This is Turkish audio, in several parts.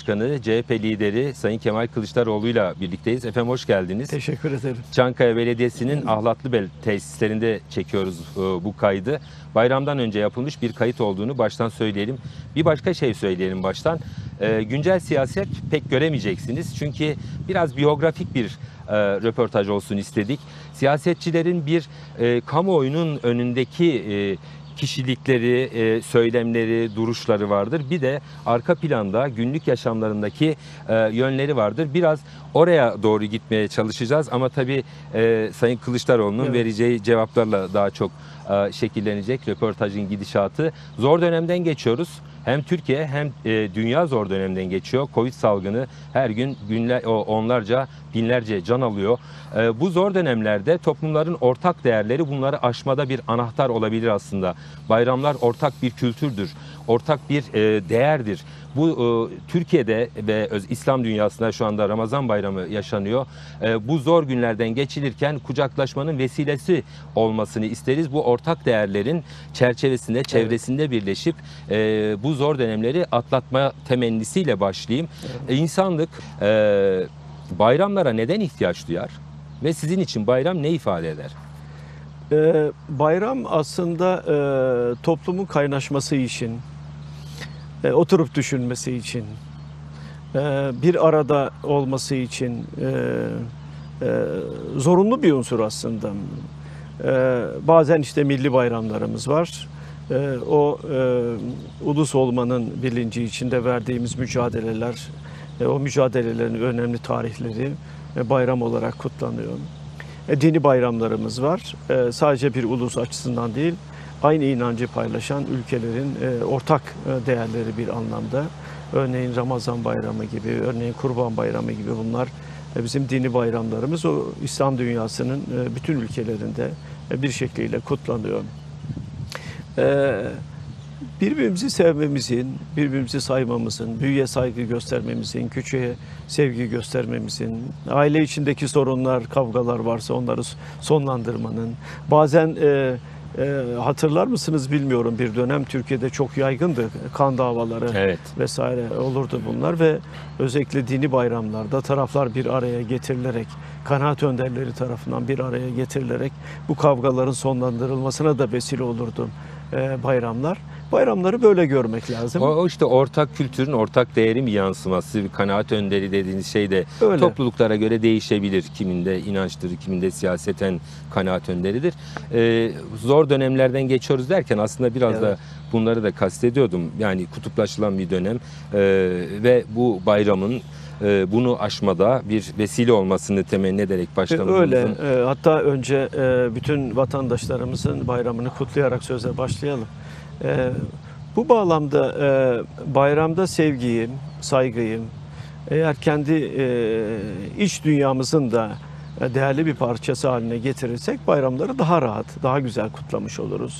Başkanı, CHP lideri Sayın Kemal Kılıçdaroğlu ile birlikteyiz. Efendim hoş geldiniz. Teşekkür ederim. Çankaya Belediyesi'nin Ahlatlıbel tesislerinde çekiyoruz bu kaydı. Bayramdan önce yapılmış bir kayıt olduğunu baştan söyleyelim. Bir başka şey söyleyelim baştan. Güncel siyaset pek göremeyeceksiniz. Çünkü biraz biyografik bir röportaj olsun istedik. Siyasetçilerin bir kamuoyunun önündeki kişilikleri, söylemleri, duruşları vardır. Bir de arka planda günlük yaşamlarındaki yönleri vardır. Biraz oraya doğru gitmeye çalışacağız ama tabii Sayın Kılıçdaroğlu'nun vereceği cevaplarla daha çok şekillenecek röportajın gidişatı. Zor dönemden geçiyoruz. Hem Türkiye hem dünya zor dönemden geçiyor. Covid salgını her gün onlarca, binlerce can alıyor. Bu zor dönemlerde toplumların ortak değerleri bunları aşmada bir anahtar olabilir aslında. Bayramlar ortak bir kültürdür, ortak bir değerdir. Bu Türkiye'de ve İslam dünyasında şu anda Ramazan bayramı yaşanıyor. Bu zor günlerden geçilirken kucaklaşmanın vesilesi olmasını isteriz. Bu ortak değerlerin çerçevesinde, çevresinde birleşip bu zor dönemleri atlatma temennisiyle başlayayım. İnsanlık bayramlara neden ihtiyaç duyar? Ve sizin için bayram ne ifade eder? Bayram aslında toplumun kaynaşması için, oturup düşünmesi için, bir arada olması için zorunlu bir unsur aslında. Bazen işte milli bayramlarımız var. O ulus olmanın bilinci içinde verdiğimiz mücadeleler, o mücadelelerin önemli tarihleri bayram olarak kutlanıyor. Dini bayramlarımız var. Sadece bir ulus açısından değil, aynı inancı paylaşan ülkelerin ortak değerleri bir anlamda. Örneğin Ramazan bayramı gibi, örneğin Kurban bayramı gibi bunlar bizim dini bayramlarımız. O İslam dünyasının bütün ülkelerinde bir şekliyle kutlanıyor. Birbirimizi sevmemizin, birbirimizi saymamızın, büyüye saygı göstermemizin, küçüğe sevgi göstermemizin, aile içindeki sorunlar, kavgalar varsa onları sonlandırmanın, bazen hatırlar mısınız bilmiyorum, bir dönem Türkiye'de çok yaygındı kan davaları vesaire olurdu bunlar ve özellikle dini bayramlarda taraflar bir araya getirilerek, kanaat önderleri tarafından bir araya getirilerek bu kavgaların sonlandırılmasına da vesile olurdu bayramlar. Bayramları böyle görmek lazım. O işte ortak kültürün, ortak değerin bir yansıması. Bir kanaat önderi dediğiniz şey de topluluklara göre değişebilir. Kiminde inançtır, kiminde siyaseten kanaat önderidir. Zor dönemlerden geçiyoruz derken aslında biraz da bunları da kastediyordum. Yani kutuplaşılan bir dönem ve bu bayramın bunu aşmada bir vesile olmasını temenni ederek başlamamızın. Öyle. Hatta önce bütün vatandaşlarımızın bayramını kutlayarak söze başlayalım. Bu bağlamda bayramda sevgiyi, saygıyı, eğer kendi iç dünyamızın da değerli bir parçası haline getirirsek bayramları daha rahat, daha güzel kutlamış oluruz.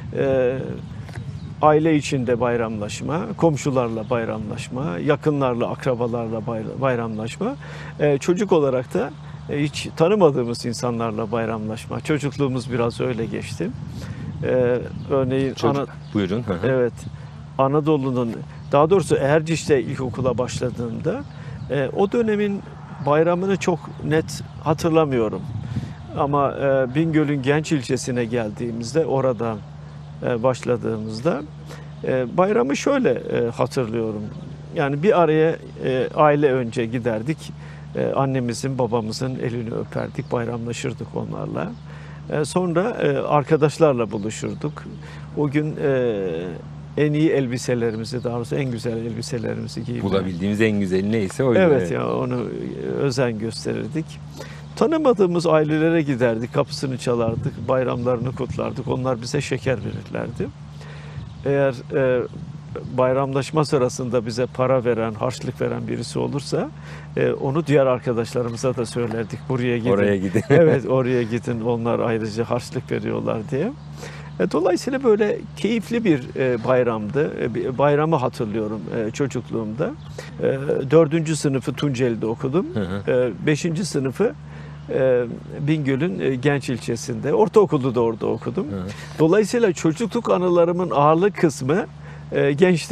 Aile içinde bayramlaşma, komşularla bayramlaşma, yakınlarla, akrabalarla bayramlaşma, çocuk olarak da hiç tanımadığımız insanlarla bayramlaşma. Çocukluğumuz biraz öyle geçti. Örneğin buyurun. Evet. Anadolu'nun, daha doğrusu Erciş'te ilkokula başladığımda o dönemin bayramını çok net hatırlamıyorum. Ama Bingöl'ün Genç ilçesine geldiğimizde, orada başladığımızda bayramı şöyle hatırlıyorum. Yani bir araya aile önce giderdik. Annemizin, babamızın elini öperdik, bayramlaşırdık onlarla. Sonra arkadaşlarla buluşurduk. O gün en iyi elbiselerimizi, daha doğrusu en güzel elbiselerimizi giyip bulabildiğimiz en güzeli neyse oydu. Evet ya, onu özen gösterirdik. Tanımadığımız ailelere giderdik, kapısını çalardık, bayramlarını kutlardık. Onlar bize şeker verirlerdi. Eğer bayramlaşma sırasında bize para veren, harçlık veren birisi olursa onu diğer arkadaşlarımıza da söylerdik. Buraya gidin. Oraya gidin. Evet, oraya gidin. Onlar ayrıca harçlık veriyorlar diye. Dolayısıyla böyle keyifli bir bayramdı. Bayramı hatırlıyorum çocukluğumda. 4. sınıfı Tunceli'de okudum. 5. sınıfı Bingöl'ün Genç ilçesinde. Ortaokulu da orada okudum. Dolayısıyla çocukluk anılarımın ağırlık kısmı Genç'te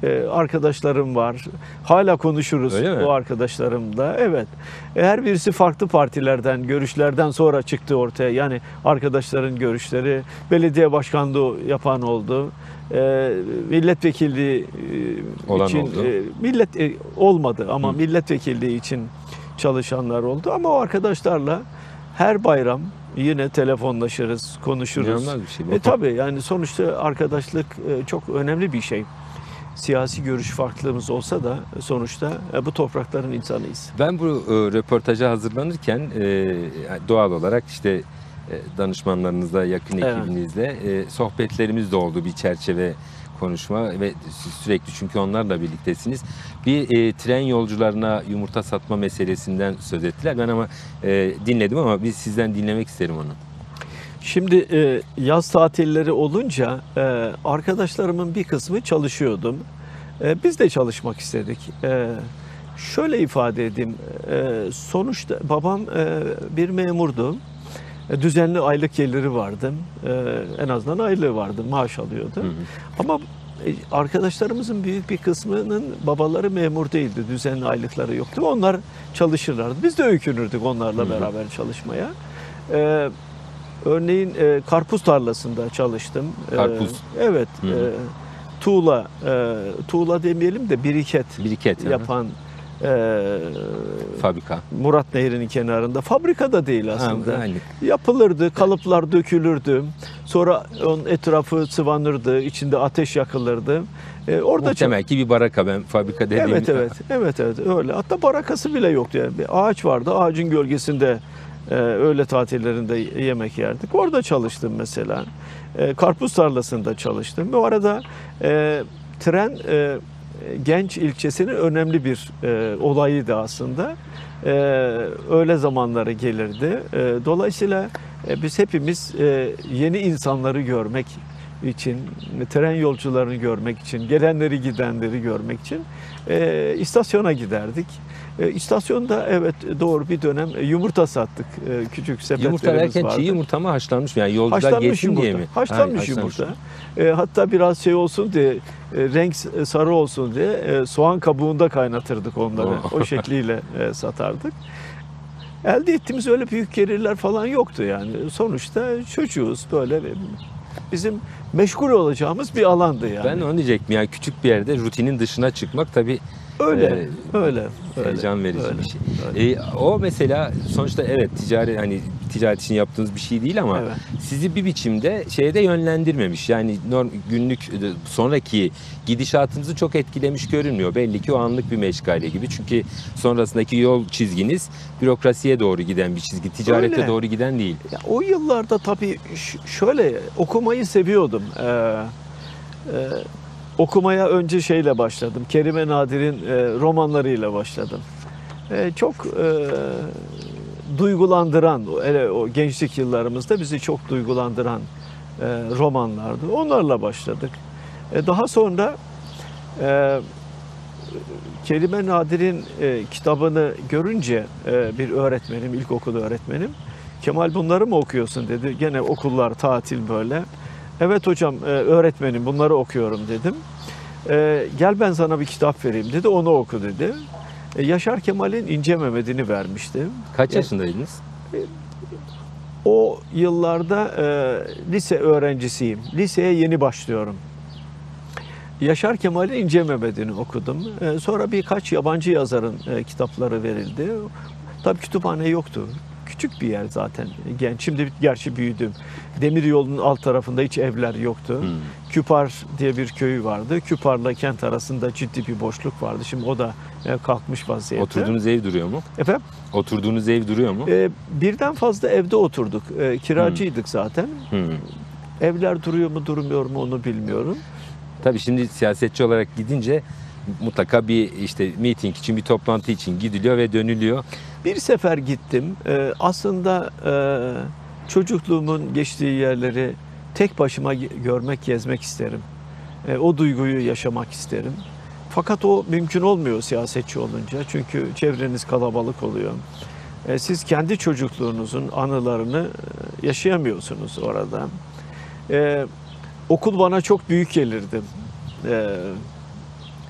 arkadaşlarım var. Hala konuşuruz Öyle mi? o arkadaşlarımla. Evet. Her birisi farklı partilerden, görüşlerden sonra çıktı ortaya. Yani arkadaşların görüşleri, belediye başkanlığı yapan oldu. Milletvekilliği Olan için oldu. olmadı ama Hı. milletvekilliği için çalışanlar oldu. Ama o arkadaşlarla her bayram yine telefonlaşırız, konuşuruz. İnanılmaz bir şey bu. Tabii yani sonuçta arkadaşlık çok önemli bir şey. Siyasi görüş farklılığımız olsa da sonuçta bu toprakların insanıyız. Ben bu röportaja hazırlanırken doğal olarak işte danışmanlarınızla, yakın Evet. ekibinizle sohbetlerimiz de oldu, bir çerçeve konuşma ve sürekli, çünkü onlarla birliktesiniz. Bir tren yolcularına yumurta satma meselesinden söz ettiler. Ben ama dinledim, ama biz sizden dinlemek isterim onu. Şimdi yaz tatilleri olunca arkadaşlarımın bir kısmı çalışıyordum. Biz de çalışmak istedik. Şöyle ifade edeyim. Sonuçta babam bir memurdu. Düzenli aylık geliri vardı. En azından aylığı vardı, maaş alıyordu. Hı hı. Ama arkadaşlarımızın büyük bir kısmının babaları memur değildi. Düzenli aylıkları yoktu. Onlar çalışırlardı. Biz de öykünürdük onlarla Hı hı. beraber çalışmaya. Örneğin karpuz tarlasında çalıştım. Karpuz. Evet. Hı hı. Tuğla demeyelim de biriket Biriket yapan fabrika. Murat Nehri'nin kenarında. Fabrika da değil aslında. Ha, Yapılırdı, kalıplar dökülürdü. Sonra onun etrafı sıvanırdı, içinde ateş yakılırdı. Orada muhtemel ki bir baraka, ben fabrika dediğim. Evet öyle. Hatta barakası bile yoktu yani. Bir ağaç vardı. Ağacın gölgesinde öğle tatillerinde yemek yerdik. Orada çalıştım mesela. Karpuz tarlasında çalıştım. Bu arada tren Genç ilçesinin önemli bir olayıydı aslında. Öğle zamanları gelirdi. Dolayısıyla biz hepimiz yeni insanları görmek için, tren yolcularını görmek için, gelenleri gidenleri görmek için istasyona giderdik. İstasyonda evet doğru bir dönem yumurta sattık. Küçük sepetlerimiz Yumurta derken vardı. çiğ yumurta mı, haşlanmış mı? Yani yolcular Haşlanmış yesin yumurta. diye mi? Haşlanmış yumurta. Hatta biraz şey olsun diye, renk sarı olsun diye soğan kabuğunda kaynatırdık onları. Oh. O şekliyle satardık. Elde ettiğimiz öyle büyük gelirler falan yoktu yani. Sonuçta çocuğuz böyle, bizim meşgul olacağımız bir alandı yani. Ben onu diyecektim, yani küçük bir yerde rutinin dışına çıkmak tabii öyle. heyecan verici öyle, bir şey. öyle. O mesela sonuçta evet ticaret için yaptığınız bir şey değil, ama Evet. sizi bir biçimde şeyde yönlendirmemiş. Yani günlük sonraki gidişatınızı çok etkilemiş görünmüyor. Belli ki o anlık bir meşgale gibi. Çünkü sonrasındaki yol çizginiz bürokrasiye doğru giden bir çizgi. Ticarete Öyle. doğru giden değil. Ya, o yıllarda tabii şöyle okumayı seviyordum. Okumaya önce şeyle başladım. Kerime Nadir'in romanlarıyla başladım. Çok duygulandıran, hele o gençlik yıllarımızda bizi çok duygulandıran romanlardı. Onlarla başladık. Daha sonra Kerime Nadir'in kitabını görünce bir öğretmenim, ilkokul öğretmenim, Kemal bunları mı okuyorsun dedi. Gene okullar tatil böyle. Evet hocam öğretmenim bunları okuyorum dedim. Gel ben sana bir kitap vereyim dedi. Onu oku dedi. Yaşar Kemal'in İnce Mehmet'ini vermişti. Kaç yaşındaydınız? O yıllarda lise öğrencisiyim. Liseye yeni başlıyorum. Yaşar Kemal'in İnce Mehmet'ini okudum. Sonra birkaç yabancı yazarın kitapları verildi. Tabii kütüphane yoktu. Küçük bir yer zaten. Genç. Şimdi gerçi büyüdüm. Demiryolu'nun alt tarafında hiç evler yoktu. Küpar diye bir köy vardı. Küpar'la kent arasında ciddi bir boşluk vardı. Şimdi o da kalkmış vaziyette. Oturduğunuz ev duruyor mu? Efendim? Oturduğunuz ev duruyor mu? Birden fazla evde oturduk. Kiracıydık zaten. Evler duruyor mu durmuyor mu onu bilmiyorum. Tabii şimdi siyasetçi olarak gidince mutlaka bir işte miting için, bir toplantı için gidiliyor ve dönülüyor. Bir sefer gittim. Aslında çocukluğumun geçtiği yerleri tek başıma görmek, gezmek isterim. O duyguyu yaşamak isterim. Fakat o mümkün olmuyor siyasetçi olunca. Çünkü çevreniz kalabalık oluyor. Siz kendi çocukluğunuzun anılarını yaşayamıyorsunuz orada. Okul bana çok büyük gelirdi.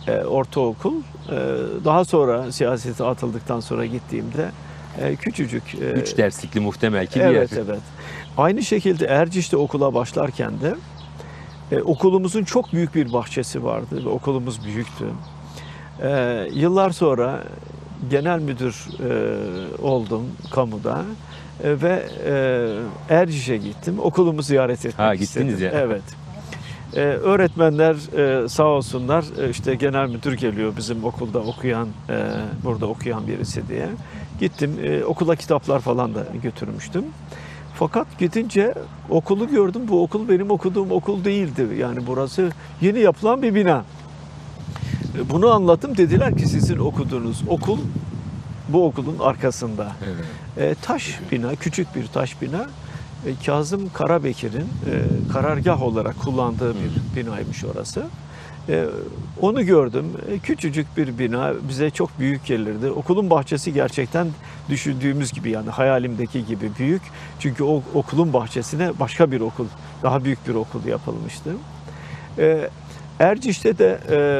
ortaokul. Daha sonra siyasete atıldıktan sonra gittiğimde küçücük. 3 derslikli muhtemel ki bir Evet, yer. evet. Aynı şekilde Erciş'te okula başlarken de okulumuzun çok büyük bir bahçesi vardı ve okulumuz büyüktü. Yıllar sonra genel müdür oldum kamuda ve Erciş'e gittim. Okulumu ziyaret etmek Gittiniz istedim. ya. Evet. Öğretmenler sağ olsunlar işte genel müdür geliyor bizim okulda okuyan, burada okuyan birisi diye. Gittim, okula kitaplar falan da götürmüştüm. Fakat gidince okulu gördüm. Bu okul benim okuduğum okul değildi. Yani burası yeni yapılan bir bina. Bunu anlattım. Dediler ki sizin okuduğunuz okul bu okulun arkasında. Evet. Taş bina, küçük bir taş bina. Kazım Karabekir'in karargah olarak kullandığı bir binaymış orası. Onu gördüm. Küçücük bir bina bize çok büyük gelirdi. Okulun bahçesi gerçekten düşündüğümüz gibi, yani hayalimdeki gibi büyük. Çünkü o okulun bahçesine başka bir okul, daha büyük bir okul yapılmıştı. Erciş'te de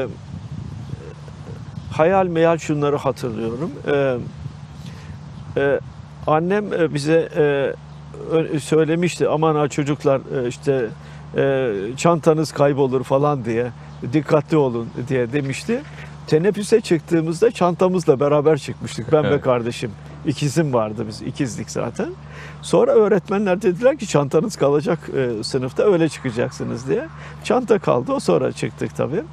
hayal meyal şunları hatırlıyorum. Annem bize söylemişti, aman ha çocuklar işte çantanız kaybolur falan diye, dikkatli olun diye demişti. Teneffüse çıktığımızda çantamızla beraber çıkmıştık. Ben ve kardeşim. İkizim vardı, biz ikizdik zaten. Sonra öğretmenler dediler ki çantanız kalacak sınıfta, öyle çıkacaksınız diye. Çanta kaldı, o sonra çıktık tabii.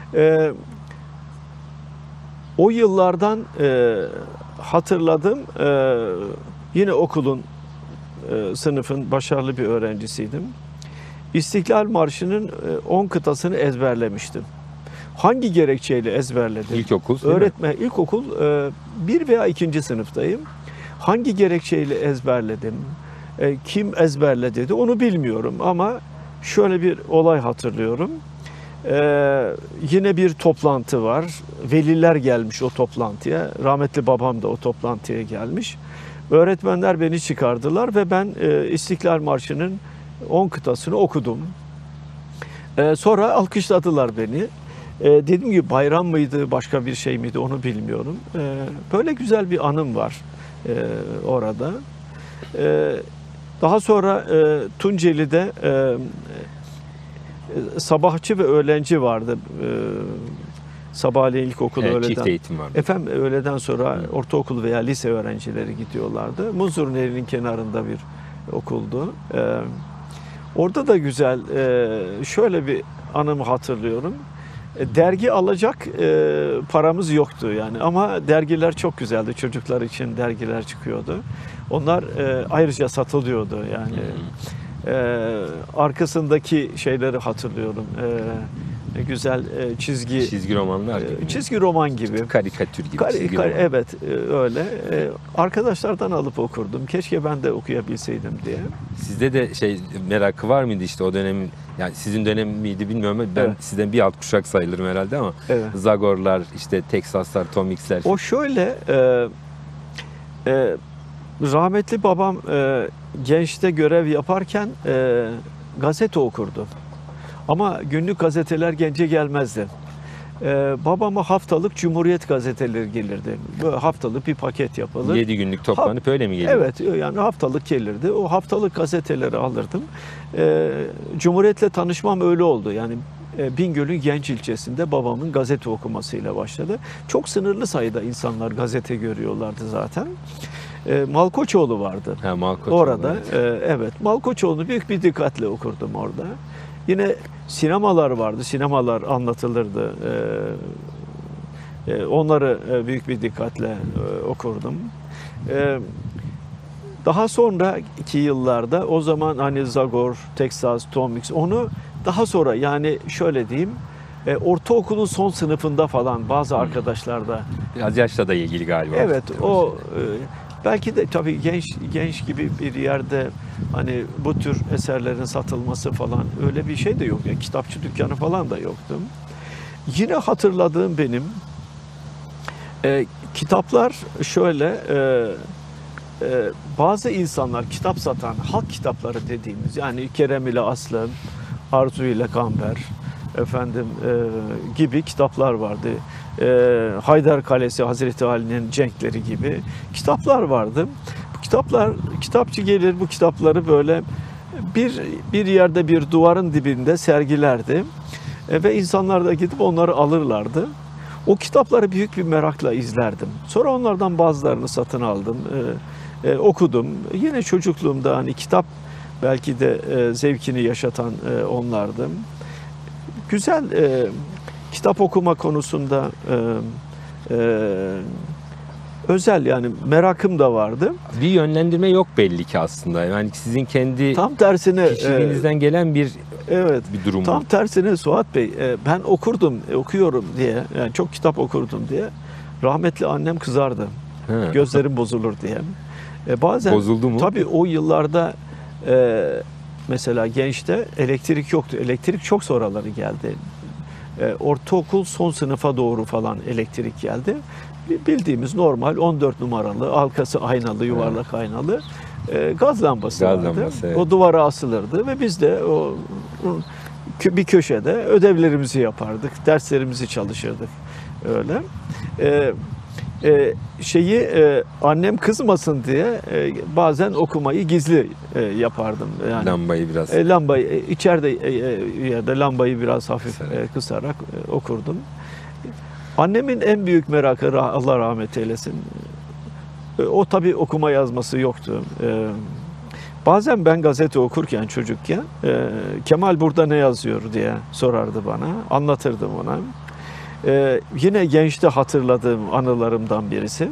O yıllardan hatırladım. Yine okulun sınıfın başarılı bir öğrencisiydim. İstiklal Marşı'nın 10 kıtasını ezberlemiştim. Hangi gerekçeyle ezberledim? İlkokul değil mi? İlkokul 1 veya 2. sınıftayım. Hangi gerekçeyle ezberledim? Kim ezberledi onu bilmiyorum ama şöyle bir olay hatırlıyorum. Yine bir toplantı var. Veliler gelmiş o toplantıya. Rahmetli babam da o toplantıya gelmiş. Öğretmenler beni çıkardılar ve ben İstiklal Marşı'nın 10 kıtasını okudum. Sonra alkışladılar beni. Dediğim gibi bayram mıydı, başka bir şey miydi onu bilmiyorum. Böyle güzel bir anım var orada. Daha sonra Tunceli'de sabahçı ve öğlenci vardı. Sabahleyin ilkokul, öğleden. Çift eğitim vardı. Efendim öğleden sonra ortaokul veya lise öğrencileri gidiyorlardı. Muzur Nehri'nin kenarında bir okuldu. Orada da güzel, şöyle bir anımı hatırlıyorum. Dergi alacak paramız yoktu yani, ama dergiler çok güzeldi. Çocuklar için dergiler çıkıyordu. Onlar ayrıca satılıyordu yani. Arkasındaki şeyleri hatırlıyorum. Güzel Çizgi romanlar gibi. Çizgi roman gibi. Karikatür gibi çizgi roman. Evet, öyle. Arkadaşlardan alıp okurdum. Keşke ben de okuyabilseydim diye. Sizde de merakı var mıydı işte o dönemin, yani sizin dönem miydi bilmiyorum ama ben Evet. sizden bir alt kuşak sayılırım herhalde ama Evet. Zagorlar, işte Teksaslar, Tom Mix'ler. O şöyle, rahmetli babam gençte görev yaparken gazete okurdu. Ama günlük gazeteler gence gelmezdi. Babama haftalık Cumhuriyet gazeteleri gelirdi. Böyle haftalık bir paket yapılır. 7 günlük toplanıp öyle mi geliyor? Evet, yani haftalık gelirdi. O haftalık gazeteleri alırdım. Cumhuriyet'le tanışmam öyle oldu. Yani Bingöl'ün Genç ilçesinde babamın gazete okumasıyla başladı. Çok sınırlı sayıda insanlar gazete görüyorlardı zaten. Malkoçoğlu vardı. Malkoçoğlu. Orada, evet. Malkoçoğlu'nu büyük bir dikkatle okurdum orada. Yine sinemalar vardı. Sinemalar anlatılırdı. Onları büyük bir dikkatle okurdum. Daha sonraki yıllarda o zaman hani Zagor, Texas, Tom Mix, onu daha sonra, yani şöyle diyeyim, ortaokulun son sınıfında falan bazı arkadaşlar da. Biraz yaşla da ilgili galiba. Evet, o belki de tabii genç gibi bir yerde hani bu tür eserlerin satılması falan öyle bir şey de yok. Yani kitapçı dükkanı falan da yoktu. Yine hatırladığım benim kitaplar şöyle, bazı insanlar kitap satan halk kitapları dediğimiz, yani Kerem ile Aslı, Arzu ile Kamber, gibi kitaplar vardı. Haydar Kalesi, Hazreti Ali'nin cenkleri gibi kitaplar vardı. Bu kitaplar, kitapçı gelir bu kitapları böyle bir yerde bir duvarın dibinde sergilerdi. Ve insanlar da gidip onları alırlardı. O kitapları büyük bir merakla izlerdim. Sonra onlardan bazılarını satın aldım, okudum. Yine çocukluğumda hani kitap belki de zevkini yaşatan onlardı. Güzel kitap okuma konusunda özel yani merakım da vardı. Bir yönlendirme yok belli ki aslında. Yani sizin kendi Tam tersine kişiliğinizden gelen bir evet, durum tam bu. tersine Suat Bey, ben okuyorum diye, yani çok kitap okurdum diye rahmetli annem kızardı. Ha. Gözlerim bozulur diye. Bazen Bozuldu mu? tabii o yıllarda mesela gençte elektrik yoktu. Elektrik çok sonraları geldi. Ortaokul son sınıfa doğru falan elektrik geldi. Bildiğimiz normal 14 numaralı, halkası aynalı, yuvarlak aynalı gaz lambası Gaz vardı. lambası, evet. O duvara asılırdı ve biz de bir köşede ödevlerimizi yapardık, derslerimizi çalışırdık öyle. Annem kızmasın diye bazen okumayı gizli yapardım. Yani Lambayı biraz. lambayı içeride yerde lambayı biraz hafif kısarak okurdum. Annemin en büyük merakı, Allah rahmet eylesin, o tabii okuma yazması yoktu. Bazen ben gazete okurken çocukken Kemal burada ne yazıyor diye sorardı bana, anlatırdım ona. Yine gençte hatırladığım anılarımdan birisi.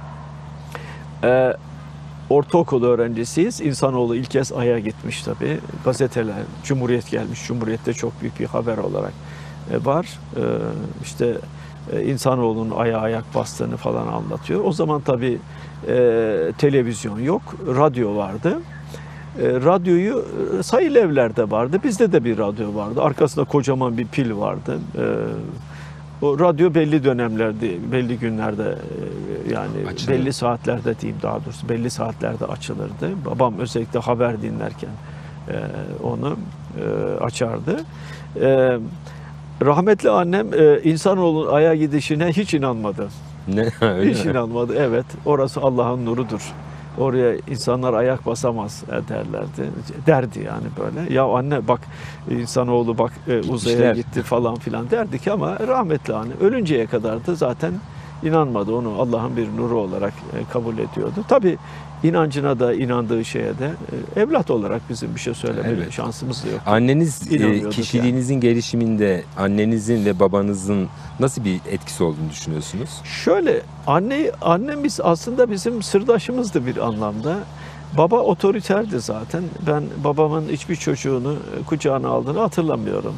Ortaokul öğrencisiyiz. İnsanoğlu ilk kez Ay'a gitmiş tabii. Gazeteler, Cumhuriyet gelmiş. Cumhuriyet'te çok büyük bir haber olarak var. İşte insanoğlunun Ay'a ayak bastığını falan anlatıyor. O zaman tabii televizyon yok, radyo vardı. Radyoyu sayılı evlerde vardı. Bizde de bir radyo vardı. Arkasında kocaman bir pil vardı. O radyo belli dönemlerde, belli günlerde yani Açılıyor. belli saatlerde diyeyim daha doğrusu belli saatlerde açılırdı. Babam özellikle haber dinlerken onu açardı. Rahmetli annem insanoğlunun Ay'a gidişine hiç inanmadı. Ne? Öyle Hiç mi? inanmadı. Evet, orası Allah'ın nurudur. Oraya insanlar ayak basamaz derdi yani böyle. Ya anne bak insanoğlu bak uzaya İşler. gitti falan filan derdik ama rahmetli anne ölünceye kadar da zaten inanmadı. Onu Allah'ın bir nuru olarak kabul ediyordu. Tabii inancına da inandığı şeye de evlat olarak bizim bir şey söyleme Evet. şansımız da yok. Anneniz İnanıyorduk kişiliğinizin gelişiminde annenizin ve babanızın nasıl bir etkisi olduğunu düşünüyorsunuz? Şöyle annemiz aslında bizim sırdaşımızdı bir anlamda. Baba otoriterdi zaten. Ben babamın hiçbir çocuğunu kucağına aldığını hatırlamıyorum.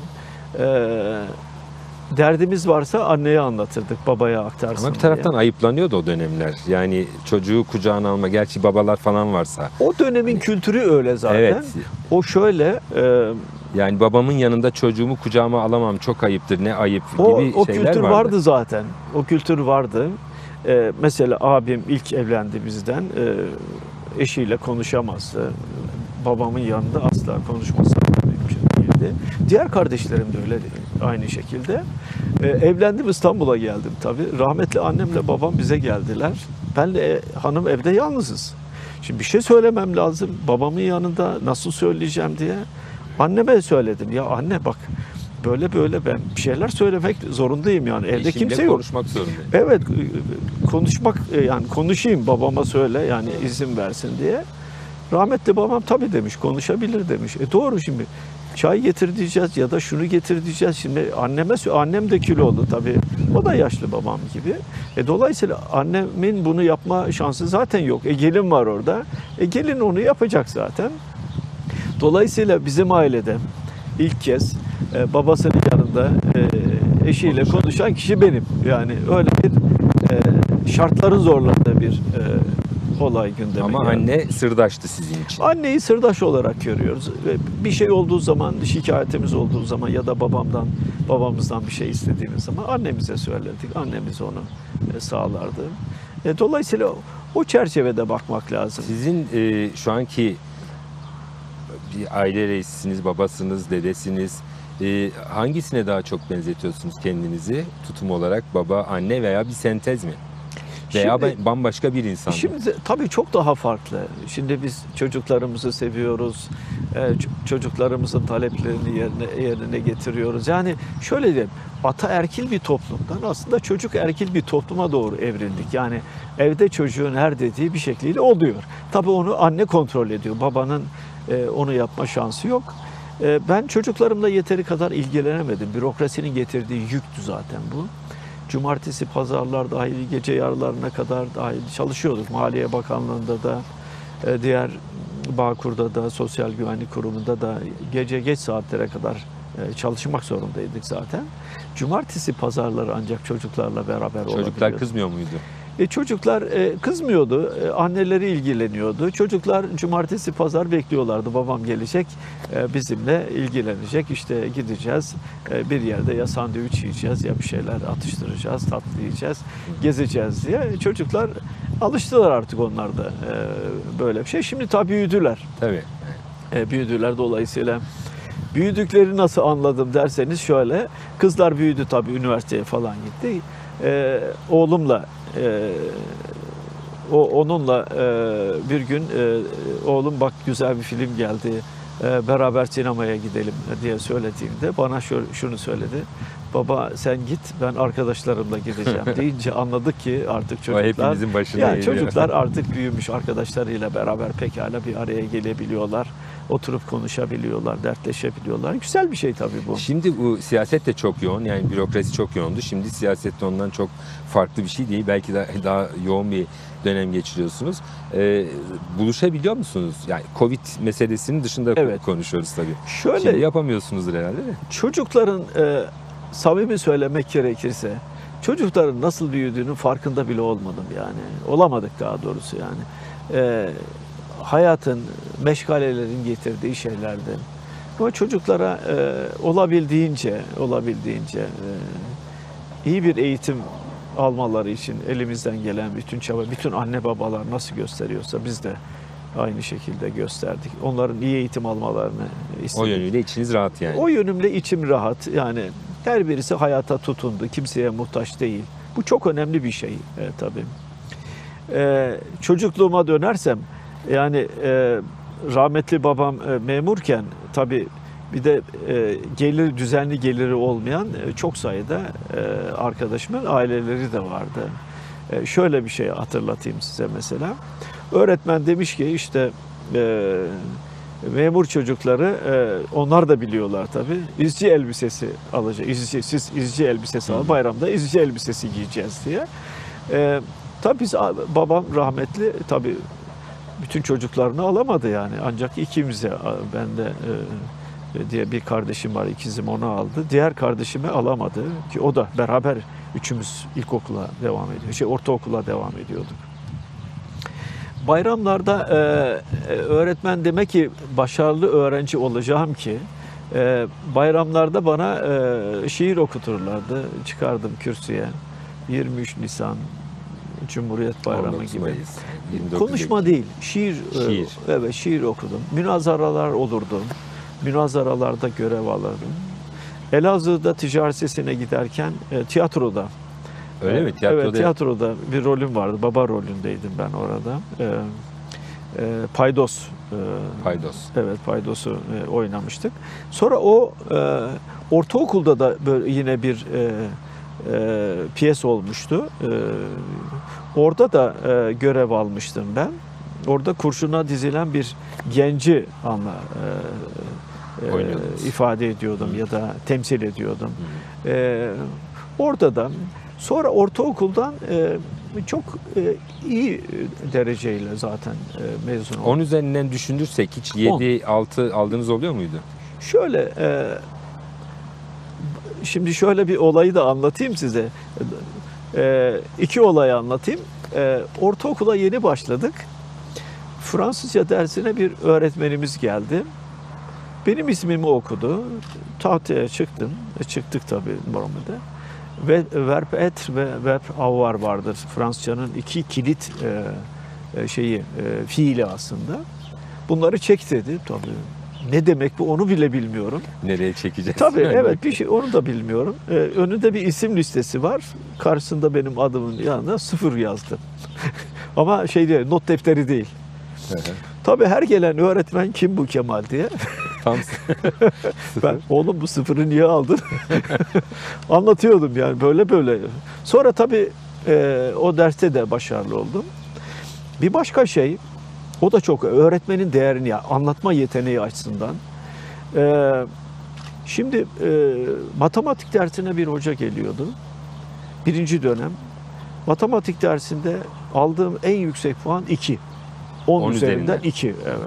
Derdimiz varsa anneye anlatırdık, babaya aktarsın Ama bir taraftan diye. ayıplanıyordu o dönemler. Yani çocuğu kucağına alma, gerçi babalar falan varsa. O dönemin kültürü öyle zaten. Evet. O şöyle, Yani babamın yanında çocuğumu kucağıma alamam, çok ayıptır, ne ayıp o gibi şeyler kültür vardı. vardı zaten. O kültür vardı. Mesela abim ilk evlendi bizden. Eşiyle konuşamazdı. Babamın yanında asla konuşması mümkün değildi. Diğer kardeşlerim de öyle aynı şekilde. Evlendim, İstanbul'a geldim tabii. Rahmetli annemle babam bize geldiler. Benle hanım evde yalnızız. Şimdi bir şey söylemem lazım. Babamın yanında nasıl söyleyeceğim diye. Anneme söyledim. Ya anne bak böyle böyle ben bir şeyler söylemek zorundayım yani. Evde Eşimle kimse yok. konuşmak zorundayım. Evet, konuşmak yani konuşayım babama söyle yani izin versin diye. Rahmetli babam tabii demiş, konuşabilir demiş. Doğru şimdi çay getir diyeceğiz ya da şunu getir diyeceğiz. Şimdi annem de kilolu tabii. O da yaşlı babam gibi. Dolayısıyla annemin bunu yapma şansı zaten yok. Gelin var orada. Gelin onu yapacak zaten. Dolayısıyla bizim ailede ilk kez babasının yanında eşiyle konuşan kişi benim. Yani öyle bir şartların zorladığı bir olay gündeme Ama geldi. anne sırdaştı sizin için. Anneyi sırdaş olarak görüyoruz. Ve bir şey olduğu zaman, şikayetimiz olduğu zaman ya da babamızdan bir şey istediğimiz zaman annemize söylerdik. Annemiz onu sağlardı. Dolayısıyla o çerçevede bakmak lazım. Sizin şu anki bir aile reisiniz, babasınız, dedesiniz. Hangisine daha çok benzetiyorsunuz kendinizi? Tutum olarak baba, anne veya bir sentez mi? Veya Şimdi- bambaşka bir insan mı? Şimdi tabii çok daha farklı. Şimdi biz çocuklarımızı seviyoruz. Çocuklarımızın taleplerini yerine getiriyoruz. Yani şöyle diyeyim, ataerkil bir toplumdan aslında çocuk erkil bir topluma doğru evrildik. Yani evde çocuğun her dediği bir şekliyle oluyor. Tabii onu anne kontrol ediyor. Babanın onu yapma şansı yok. Ben çocuklarımla yeteri kadar ilgilenemedim. Bürokrasinin getirdiği yüktü zaten bu. Cumartesi, pazarlar dahil, gece yarılarına kadar dahil çalışıyorduk. Maliye Bakanlığı'nda da, diğer Bağkur'da da, Sosyal Güvenlik Kurumu'nda da gece geç saatlere kadar çalışmak zorundaydık zaten. Cumartesi, pazarları ancak çocuklarla beraber olabiliyordu. Çocuklar kızmıyor muydu? Çocuklar kızmıyordu, anneleri ilgileniyordu. Çocuklar cumartesi, pazar bekliyorlardı. Babam gelecek, bizimle ilgilenecek. İşte gideceğiz, bir yerde ya sandviç yiyeceğiz ya bir şeyler atıştıracağız, tatlı yiyeceğiz, gezeceğiz diye. Çocuklar alıştılar artık onlar da böyle bir şey. Şimdi tabii büyüdüler. Tabii. Büyüdüler dolayısıyla. Büyüdükleri nasıl anladım derseniz şöyle, kızlar büyüdü tabii, üniversiteye falan gitti. Oğlumla onunla bir gün oğlum bak güzel bir film geldi, beraber sinemaya gidelim diye söylediğimde bana şunu söyledi. Baba sen git, ben arkadaşlarımla gideceğim deyince anladık ki artık O çocuklar, hepimizin başına yani geliyor. çocuklar artık büyümüş, arkadaşlarıyla beraber pekala bir araya gelebiliyorlar. Oturup konuşabiliyorlar, dertleşebiliyorlar. Güzel bir şey tabii bu. Şimdi bu siyaset de çok yoğun, yani bürokrasi çok yoğundu. Şimdi siyaset de ondan çok farklı bir şey değil. Belki daha yoğun bir dönem geçiriyorsunuz. Buluşabiliyor musunuz? Yani Covid meselesinin dışında Evet. konuşuyoruz tabii. Şöyle, Şimdi yapamıyorsunuzdur herhalde de. çocukların samimi söylemek gerekirse çocukların nasıl büyüdüğünün farkında bile olmadım yani. Olamadık daha doğrusu yani. Hayatın, meşgalelerin getirdiği şeylerden. Ama çocuklara olabildiğince iyi bir eğitim almaları için elimizden gelen bütün çaba, bütün anne babalar nasıl gösteriyorsa biz de aynı şekilde gösterdik. Onların iyi eğitim almalarını istedik. O yönüyle içiniz rahat yani. O yönümle içim rahat. Yani her birisi hayata tutundu. Kimseye muhtaç değil. Bu çok önemli bir şey tabii. Çocukluğuma dönersem yani rahmetli babam memurken tabii bir de düzenli geliri olmayan çok sayıda arkadaşımın aileleri de vardı. Şöyle bir şey hatırlatayım size mesela. Öğretmen demiş ki işte memur çocukları, onlar da biliyorlar tabii, izci elbisesi alacak. Siz izci elbisesi alın, bayramda izci elbisesi giyeceğiz diye. Tabii babam rahmetli tabii bütün çocuklarını alamadı yani. Ancak ikimize, ben de diye bir kardeşim var, ikizim, onu aldı. Diğer kardeşimi alamadı ki o da beraber üçümüz ilkokula devam ediyor. Ortaokula devam ediyorduk. Bayramlarda öğretmen demek ki başarılı öğrenci olacağım ki bayramlarda bana şiir okuturlardı. Çıkardım kürsüye. 23 Nisan, Cumhuriyet Bayramı 19 gibi. Mayıs, 29 Konuşma Ekim. değil, şiir. Şiir. Evet, şiir okudum. Münazaralar olurdu. Münazaralarda görev alırdım. Elazığ'da ticaret sesine giderken tiyatroda. Öyle mi? Tiyatroda. Evet, tiyatroda bir rolüm vardı. Baba rolündeydim ben orada. Paydos. Paydos. Evet, Paydos'u oynamıştık. Sonra o ortaokulda da böyle yine bir piyes olmuştu. Orada da görev almıştım ben. Orada kurşuna dizilen bir genci ifade ediyordum ya da temsil ediyordum. Orada da sonra ortaokuldan çok iyi dereceyle zaten mezun oldum. 10 üzerinden düşünürsek hiç 7, 6 aldığınız oluyor muydu? Şöyle, şimdi şöyle bir olayı da anlatayım size. İki olayı anlatayım. Ortaokula yeni başladık. Fransızca dersine bir öğretmenimiz geldi. Benim ismimi okudu. Tahtaya çıktım. Çıktık tabii normalde. Ve verb être ve verb avoir vardır. Fransızcanın iki kilit fiili aslında. Bunları çek dedi tabii. Ne demek bu onu bile bilmiyorum. Nereye çekeceğiz? Tabii evet bir şey onu da bilmiyorum. Önünde bir isim listesi var. Karşısında benim adımın yanına 0 yazdım. Ama şey değil, not defteri değil. Tabii her gelen öğretmen kim bu Kemal diye. Tam Ben oğlum bu 0'ı niye aldın? Anlatıyordum yani böyle böyle. Sonra tabii o derste de başarılı oldum. Bir başka şey, o da çok öğretmenin değerini ya anlatma yeteneği açısından. Şimdi matematik dersine bir hoca geliyordu. Birinci dönem. Matematik dersinde aldığım en yüksek puan 2. 10 üzerinden 2. Evet.